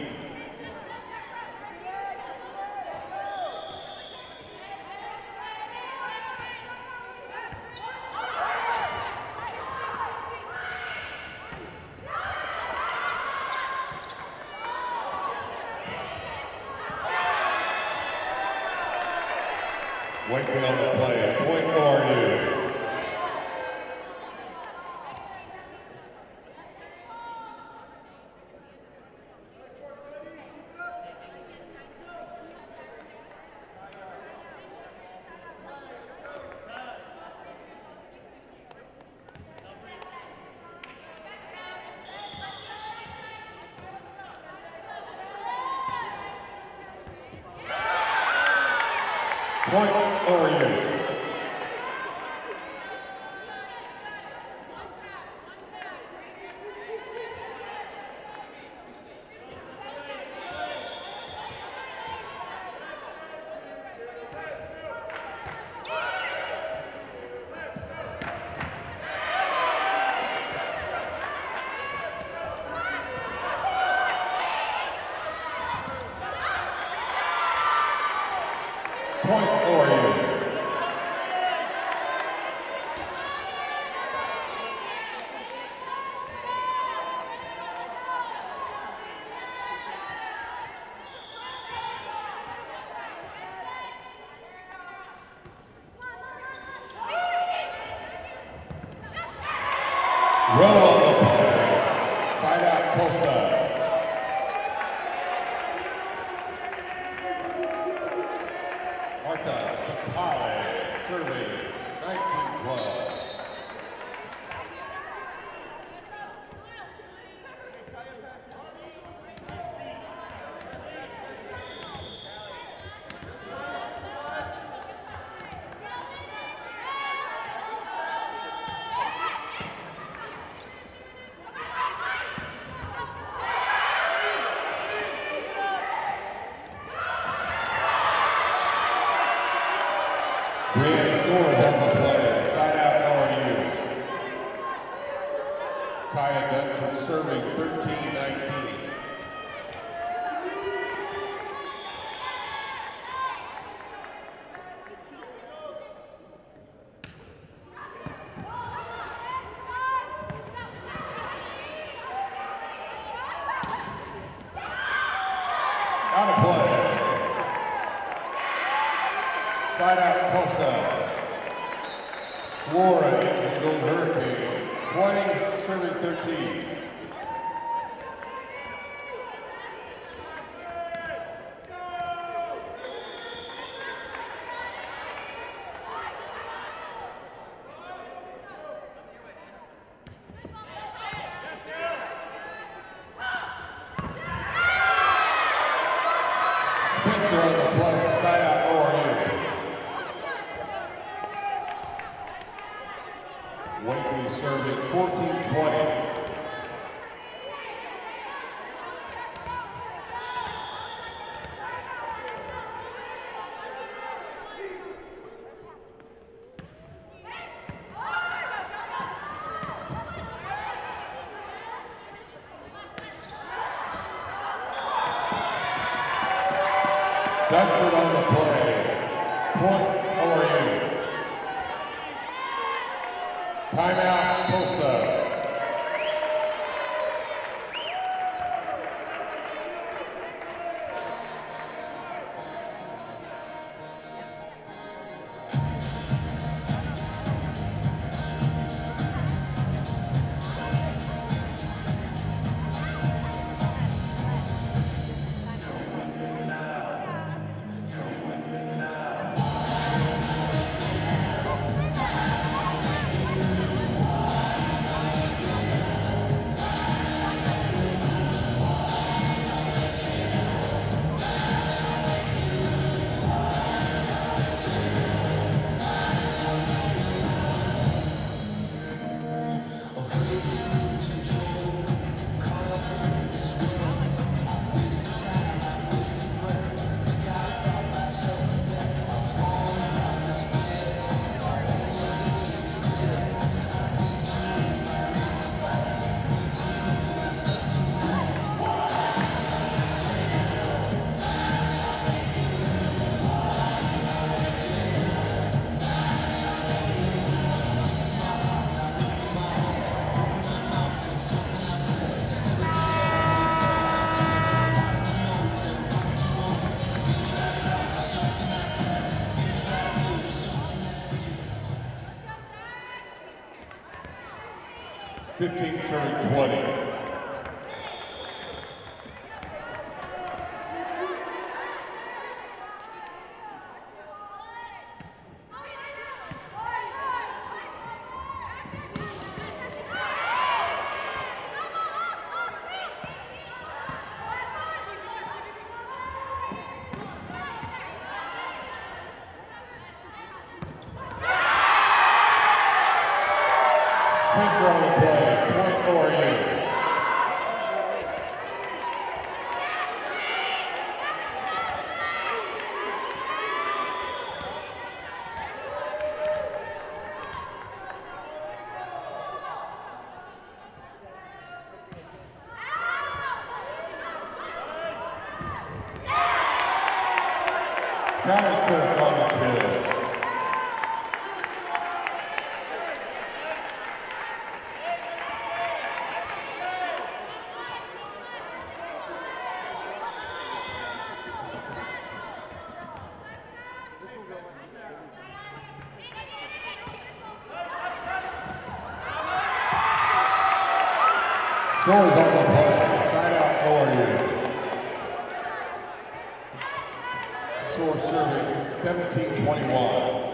Wakely on the play. Point ORU. Point ORU. Point ORU. Roll on the play. Side out Tulsa. Marta Takale serving 19-12. Brianna Sword on the play. Side out ORU. Kaya Dunford serving 13-19. Out of play. Side out Tulsa. Flora into Gold Hurricane. 20 serving 13. Spencer on the play. Side out ORU. Wakely serving 14-20. Dunford on the play. Point ORU. Timeout Tulsa. 15 serving 20. Picture on the play, point for you. Callie Cook on the kill. Scores on the play, side out for you. Score serving 17-21.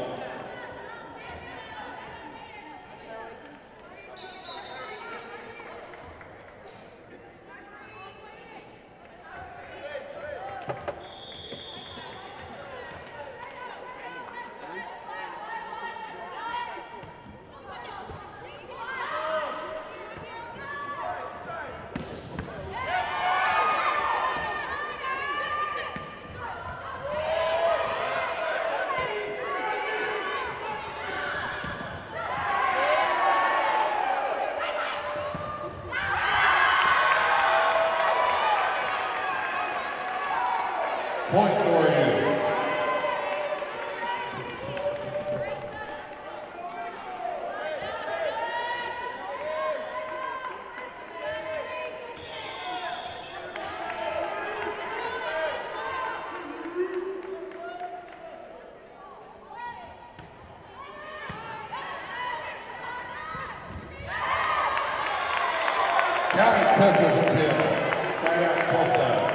Point for you. Callie Cook with a kill. Side out Tulsa.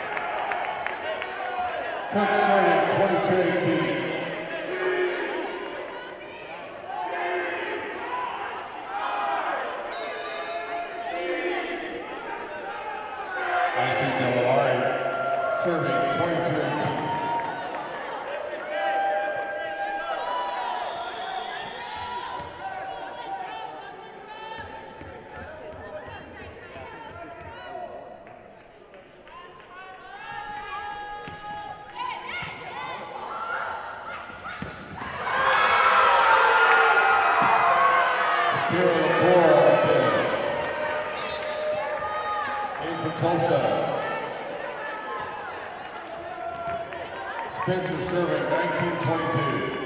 Cook serving 22-18. I.C. Delaware serving 22-18. Here on the floor on the field. In for Tulsa. Spencer serving 19-22.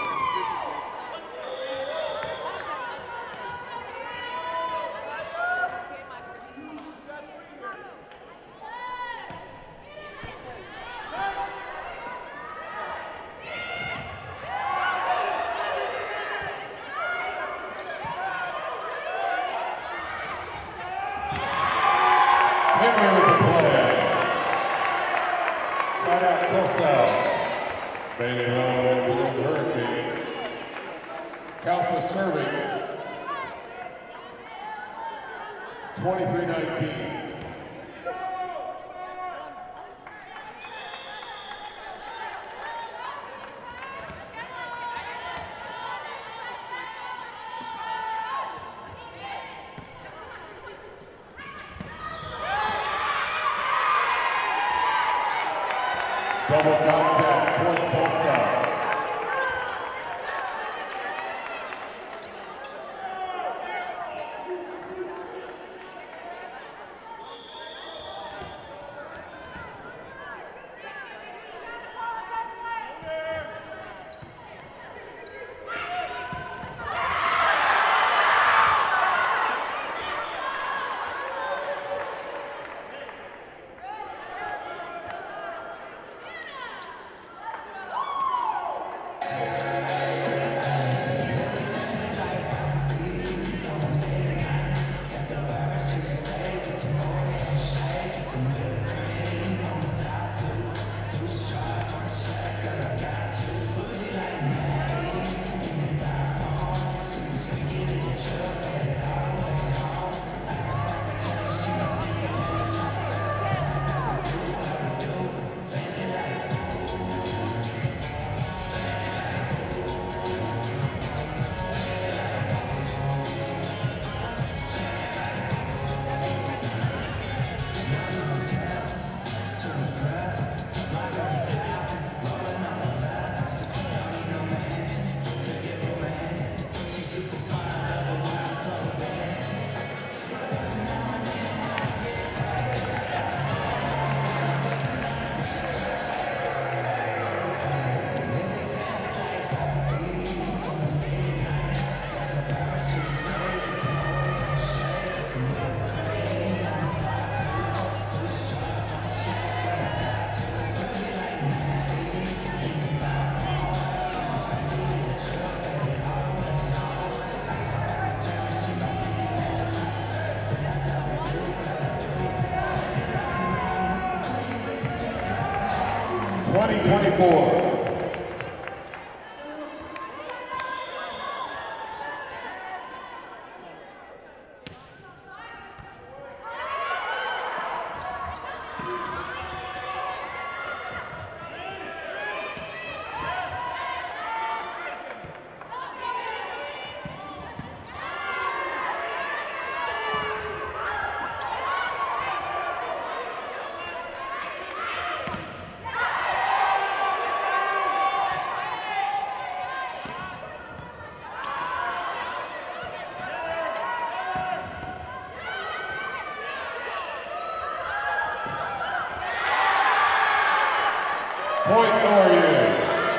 Henry with the play. Side out Tulsa. Bailey Lowe and Blue Hurricane. Tulsa serving 23-19. Double contact, point Tulsa. 24. Point ORU.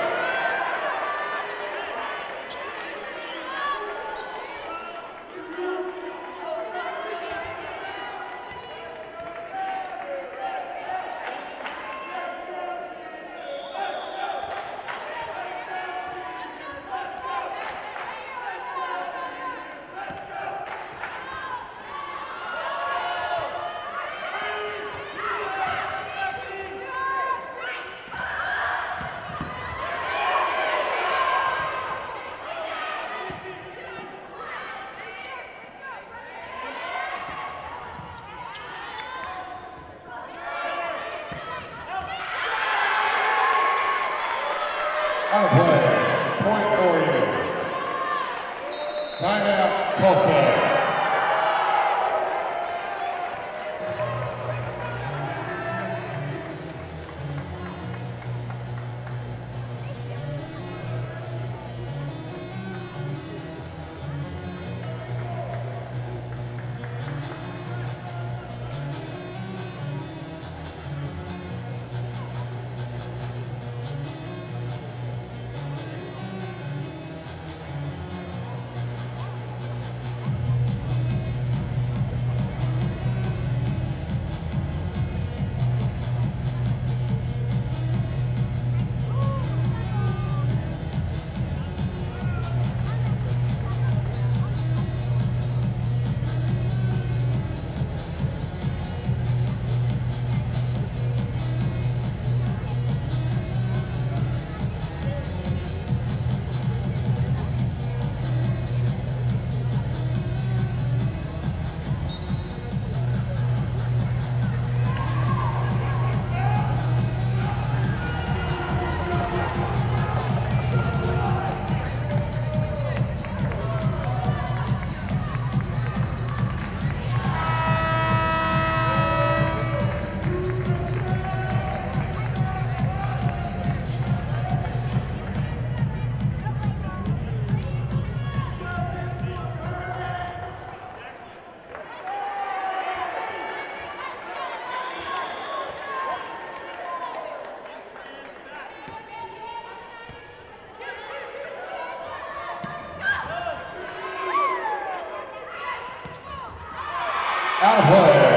Out of play. Point ORU. Timeout, Tulsa. Out of play.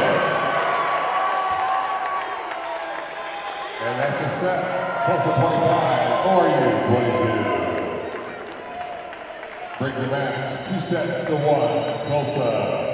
And that's a set. Tulsa 25, ORU 22. Brings it back 2 sets to 1, Tulsa.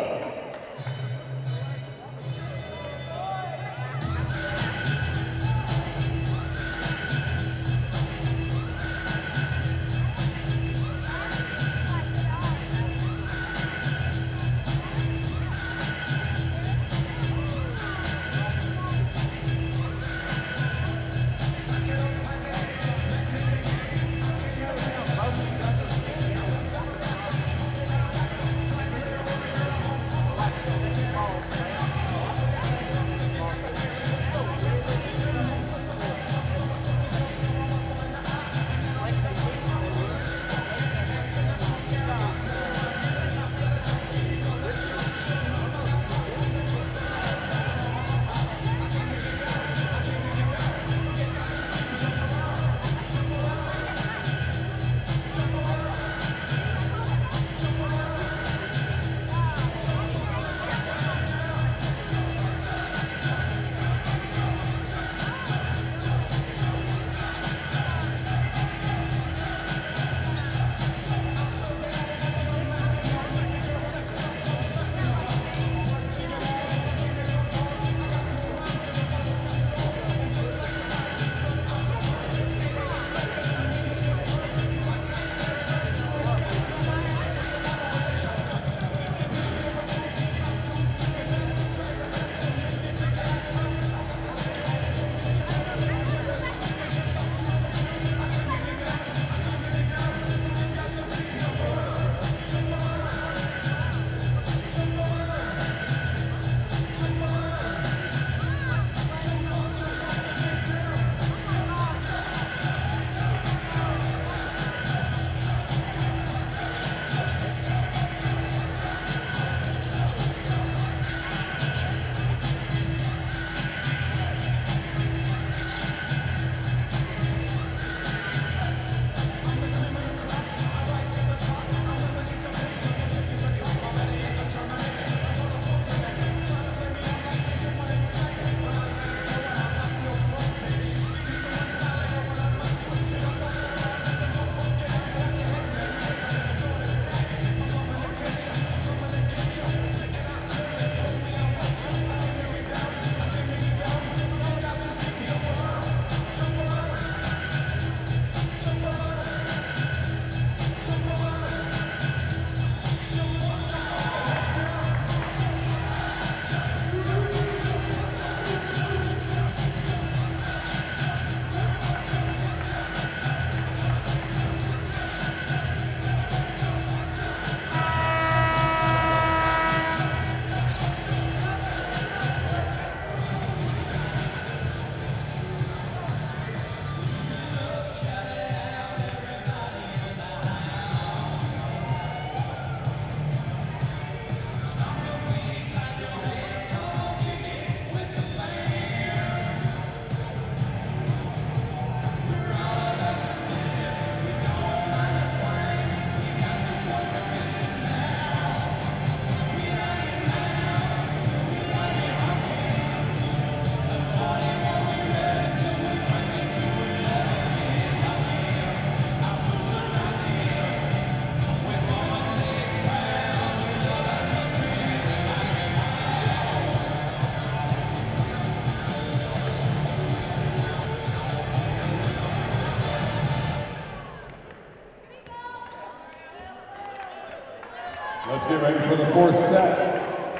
Let's get ready for the fourth set.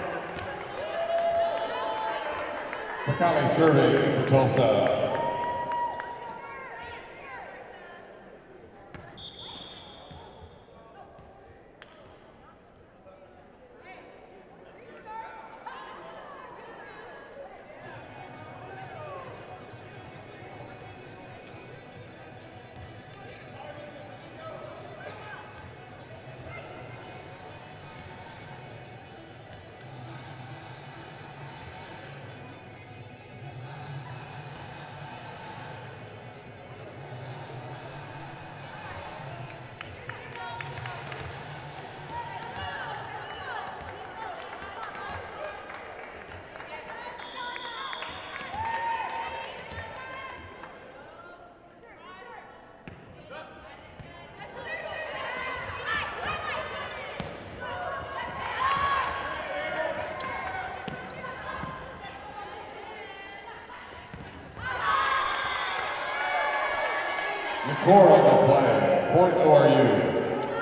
Makali serving for Tulsa. Core on the play. Point ORU.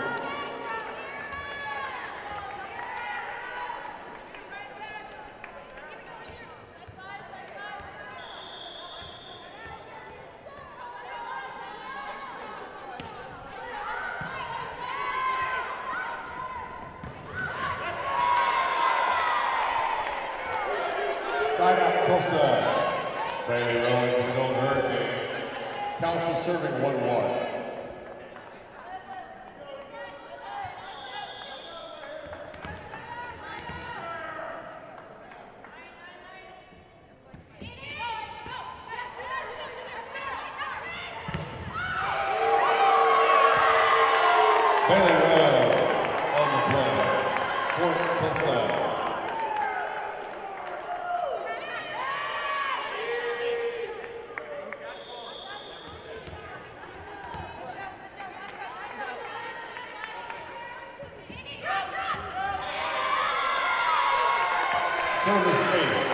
Side out Tulsa. Bailey rolling for the Golden Hurricanes. Council serving 1-1. Bailey on the play. Point Tulsa. Service ace.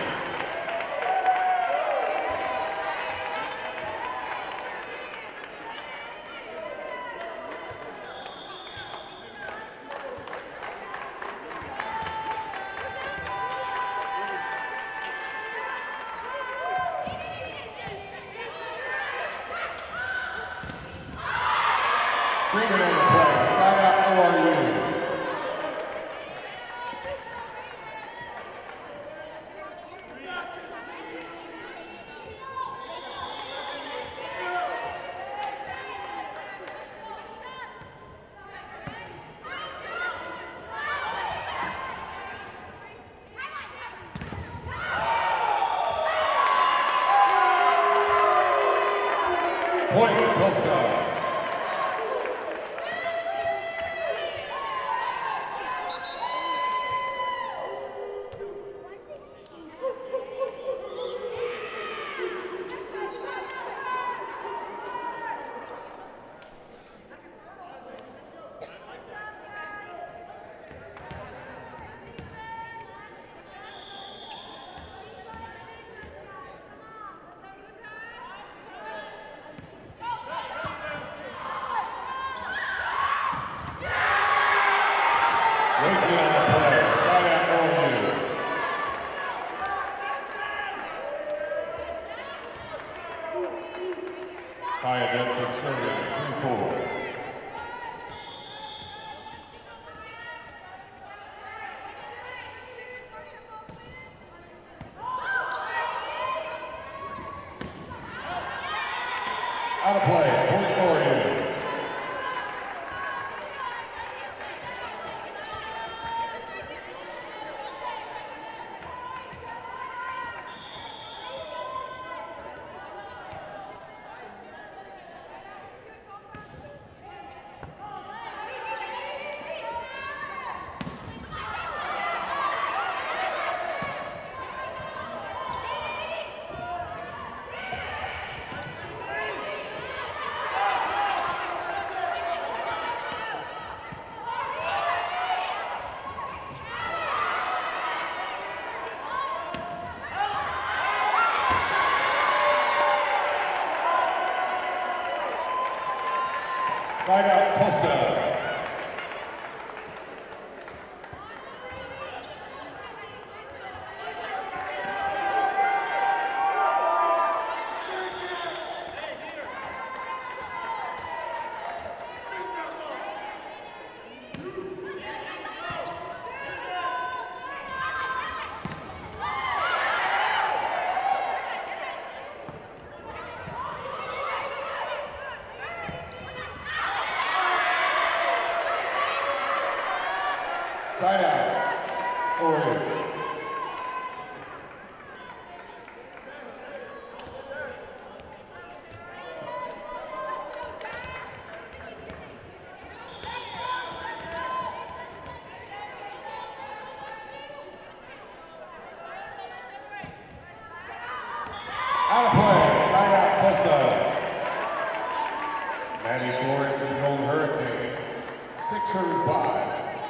Freeman on the play. Side out ORU. Point Tulsa. Wakely on the play. Side out ORU. Kaya Denton serving 3-4. Out of play. Point ORU. Side out Tulsa. Timeout. Oregon. Out of play. Timeout. Tulsa. Maddie Flores for the Golden Hurricane. 6:35.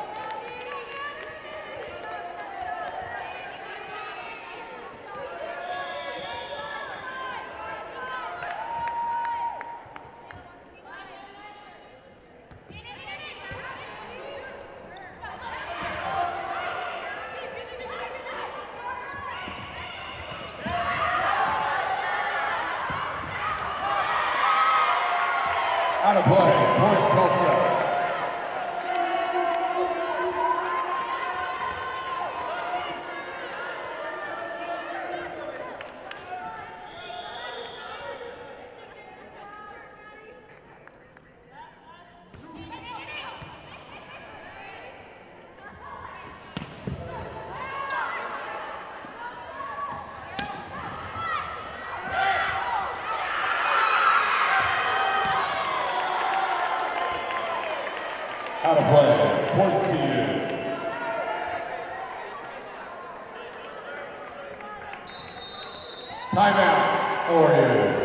Out of play, point Tulsa. Out of play, point to you. Timeout, Oregon.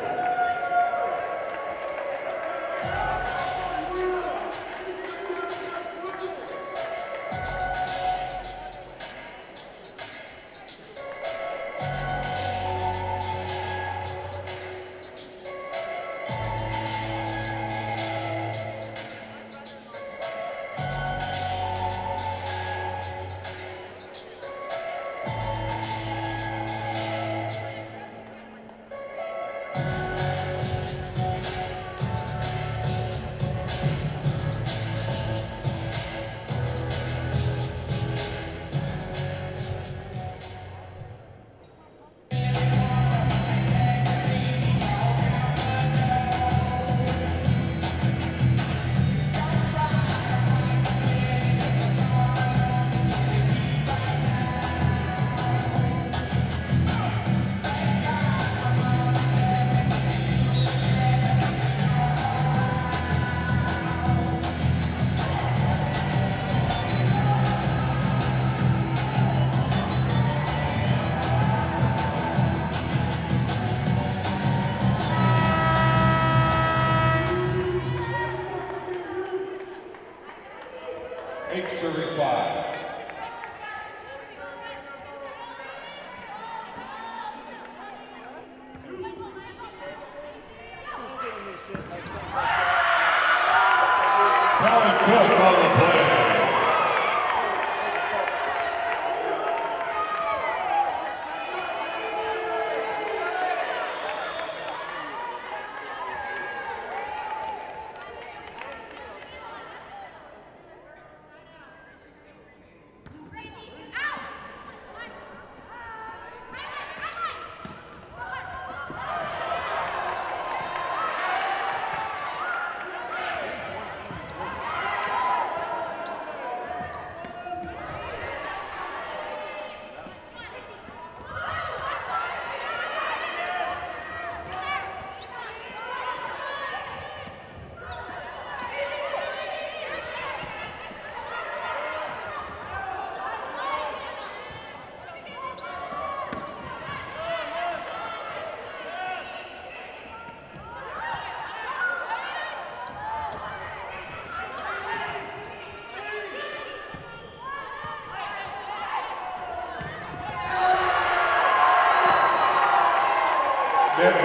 Net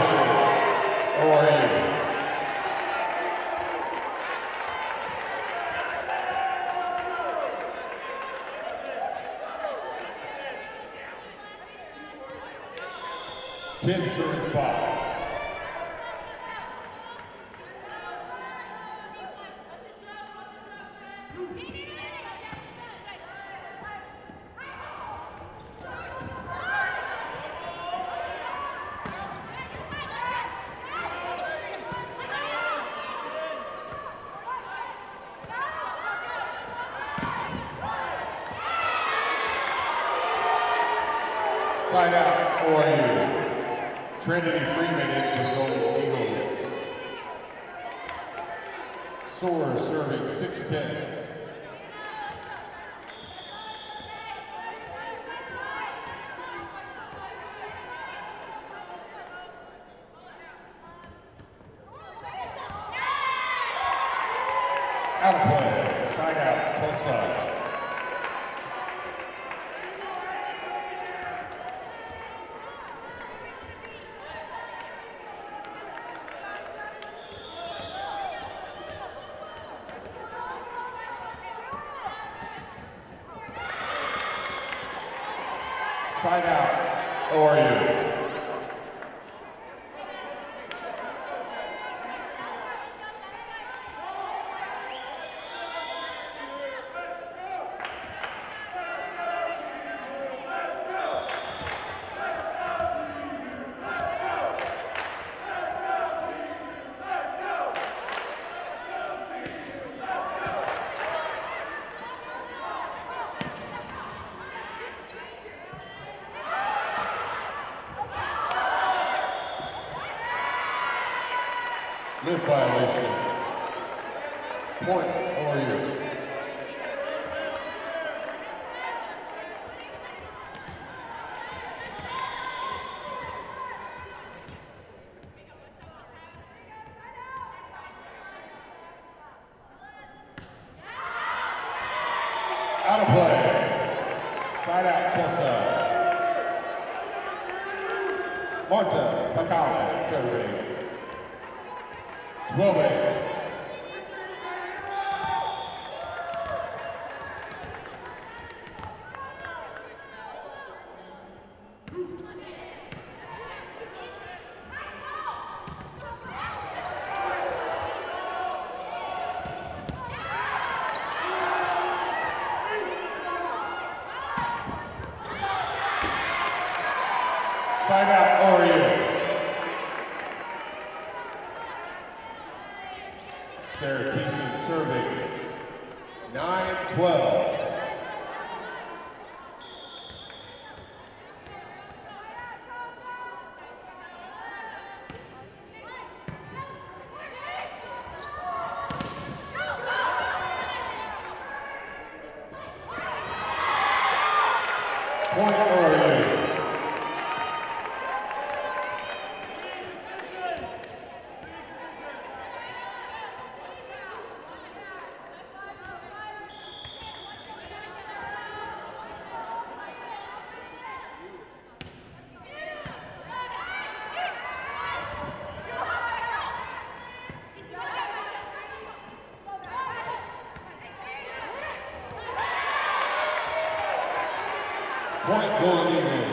violation, Oregon. Ten, 5. Side out, ORU. Trinity Freeman in for Golden Eagles. Soares serving 6-10. Out of play. Side out, Tulsa. Side out, ORU. Lift violation. Point ORU. Out of play. Side out, Tulsa. Marta Pacala serving. 12-8. Side out, ORU. Sarah Thiessen serving 9-12. Point ORU. Point Golden Eagles.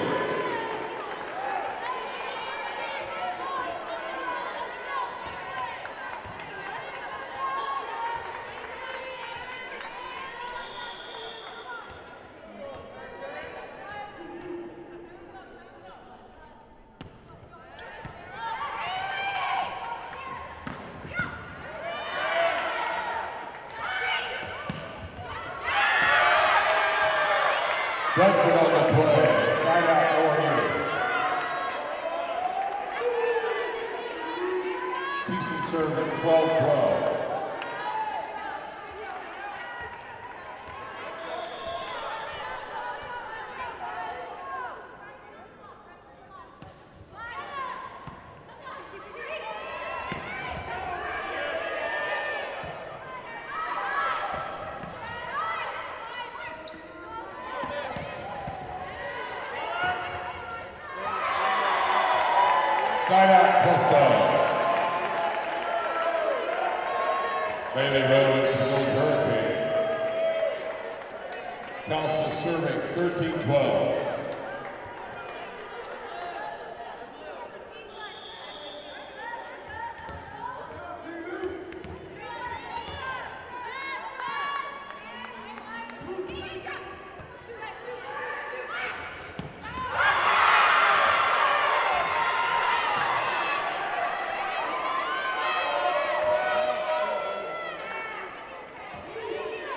Bradford on the play. Side out, ORU. Thiessen serving 12-12. Side out, Tulsa. Bailey Road to Gold Hurricane. Tulsa serving 13-12.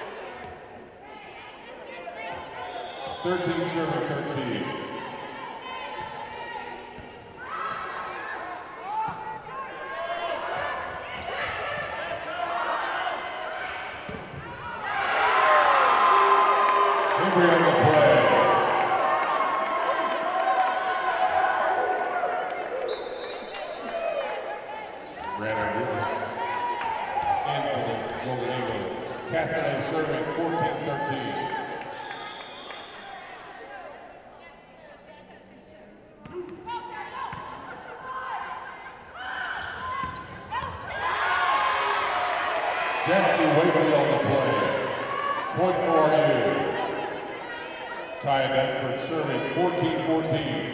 Serving 13. referee on the play. Cassidy serving 14-13. Jesse Wakely on the play. Point for you. Ty Bedford serving 14-14.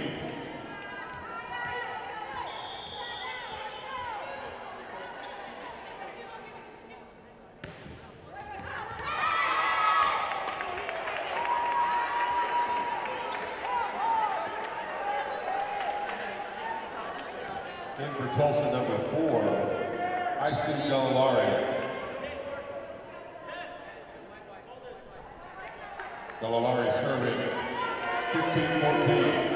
In for Tulsa, number 4, Isu Galalari. Galalari serving 15-14.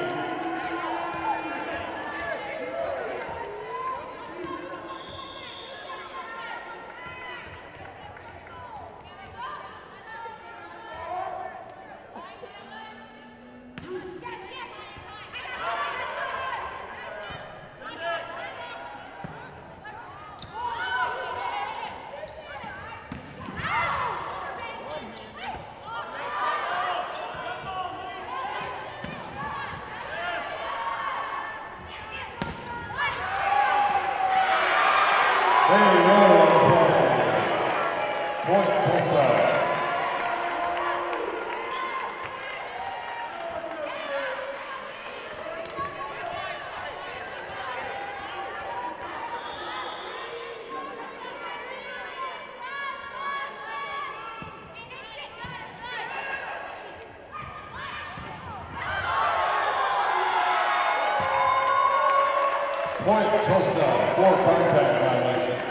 Point Tulsa, 4 contact violations.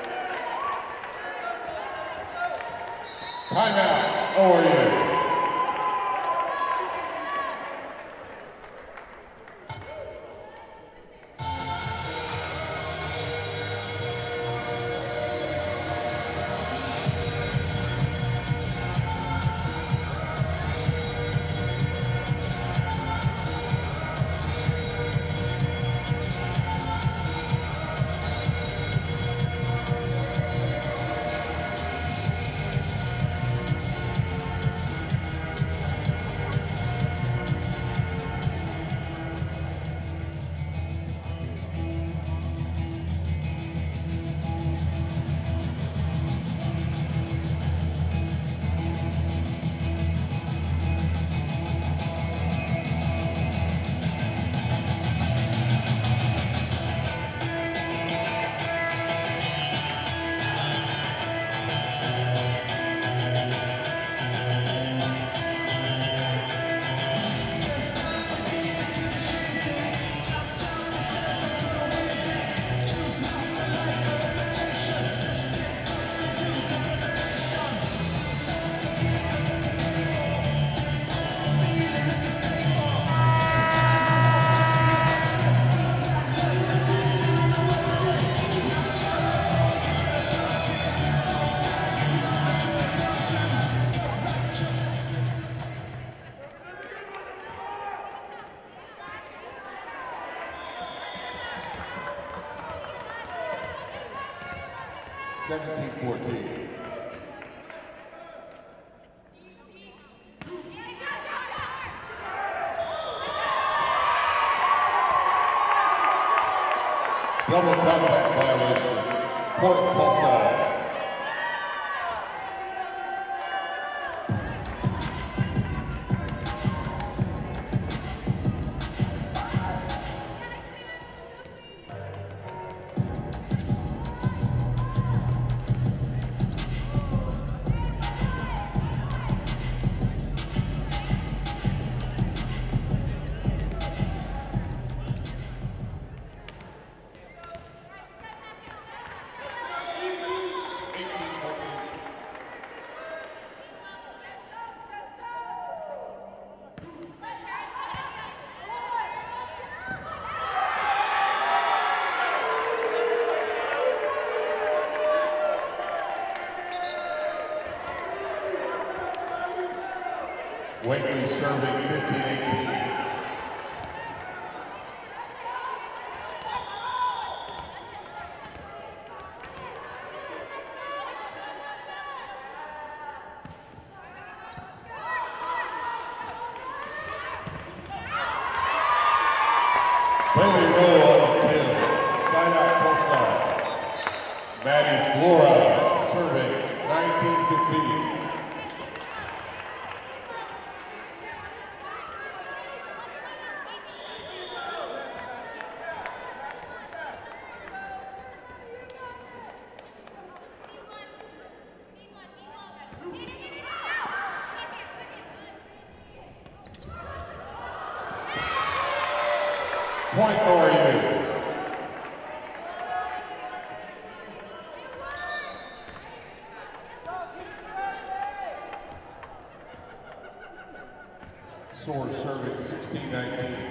Timeout, ORU. Double contact violation. Point Tulsa. Whately serving 15-18. Whately roll on the kill. Side out Tulsa. Maddie Flora serving 19-15. Point ORU. Sword serving 16-19.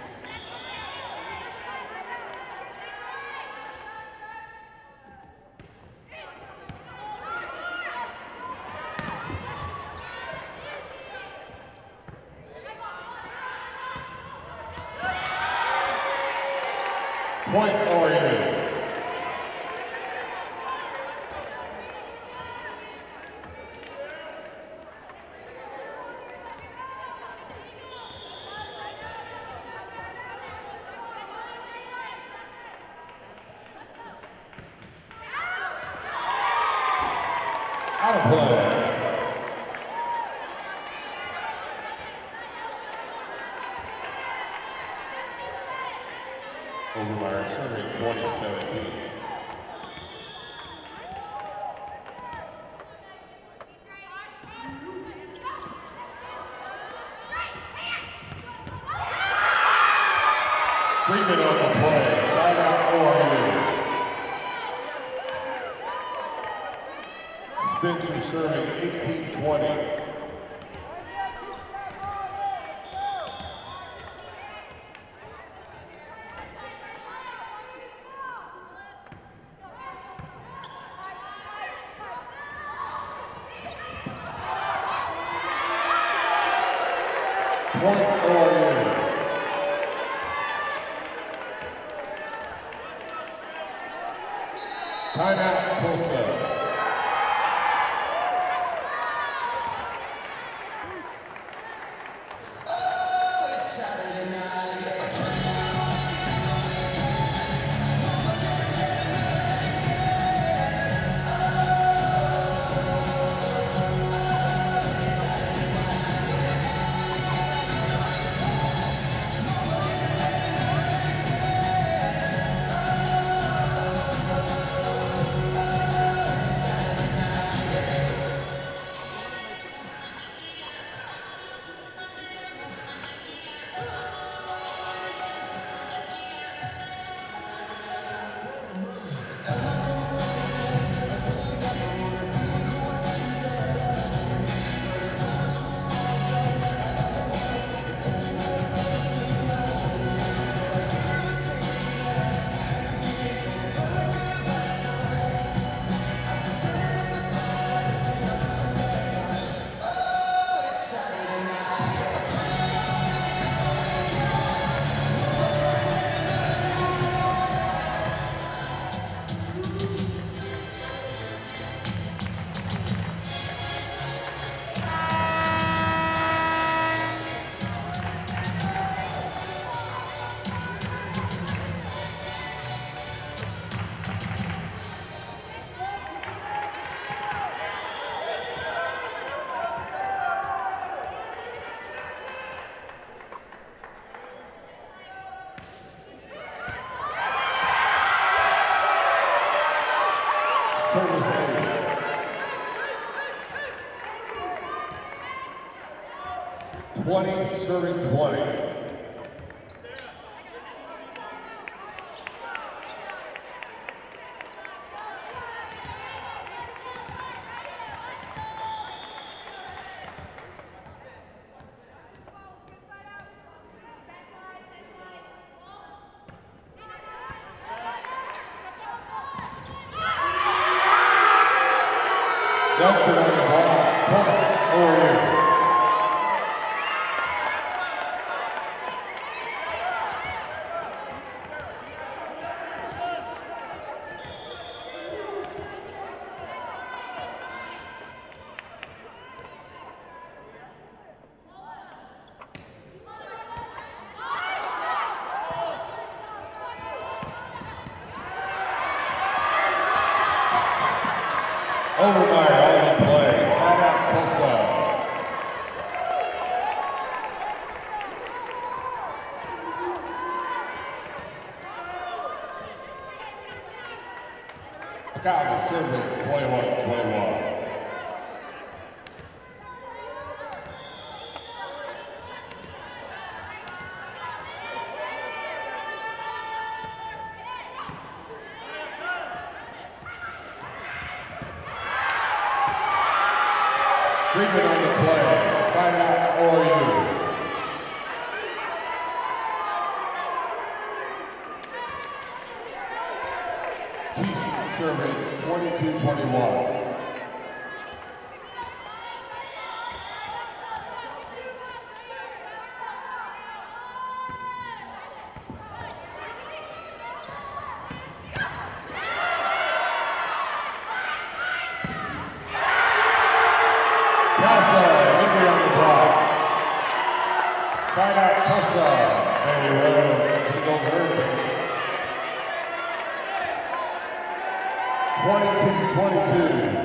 Point ORU. Out of play. Overmeyer serving 20-17. Freeman on the play. Side out ORU. Spencer serving 18-20. Point ORU. Timeout Tulsa. Service ace. 20 serving 20. Dumped it on the ball. Point ORU. Overmeyer on the play. Timeout Tulsa. Cowboys serving, play one. Freeman on the play. Timeout ORU. Serving 22-21. Timeout Tulsa. Very well. Eagles Hurricane. 22-22.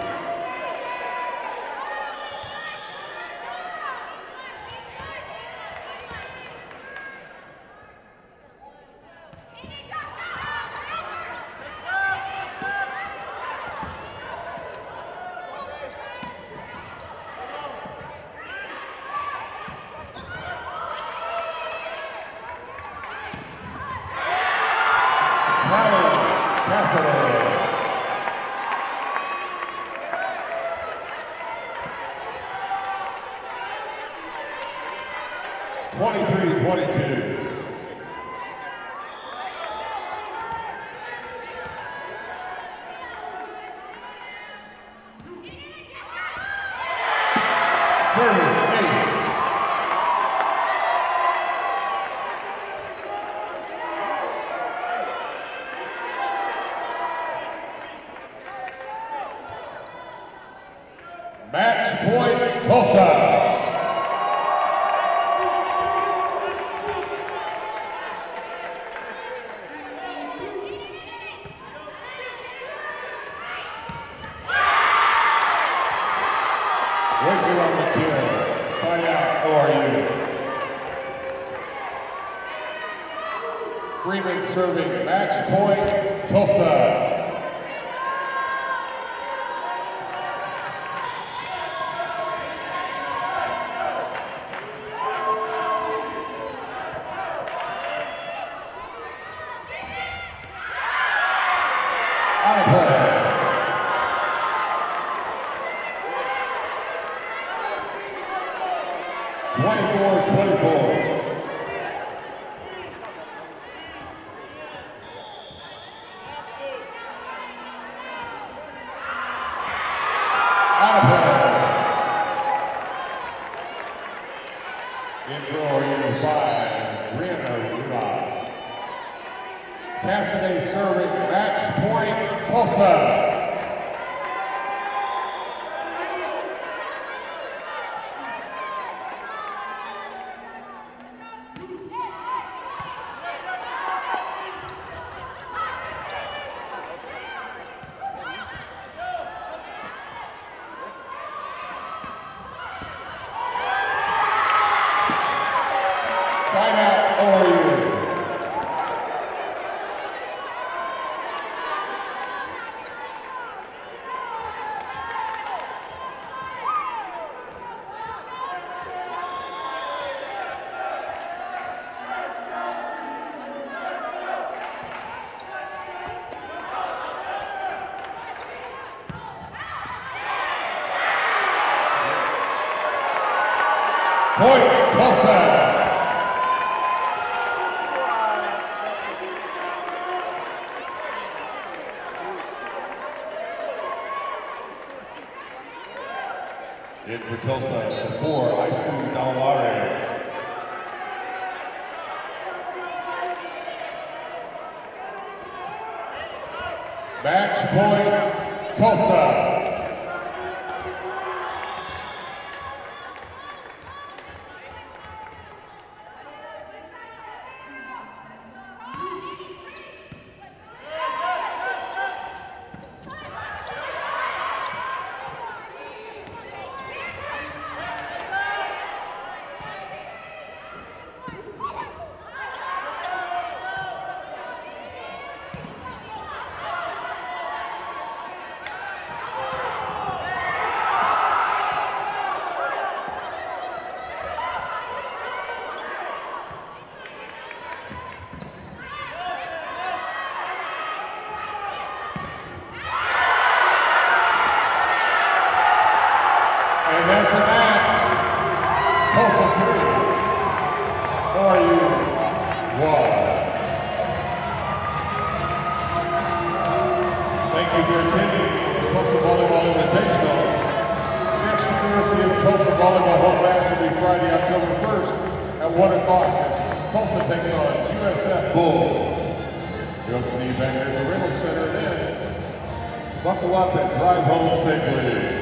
Match point, Tulsa. Wicked on the kill. Timeout ORU. Freeman serving, match point, Tulsa. Cassidy serving, match point, Tulsa. Timeout ORU. Point, Tulsa. In for Tulsa, the 4, Isu Dawalare. Match point, Tulsa. back here at the Reynolds Center, and buckle up and drive home safely.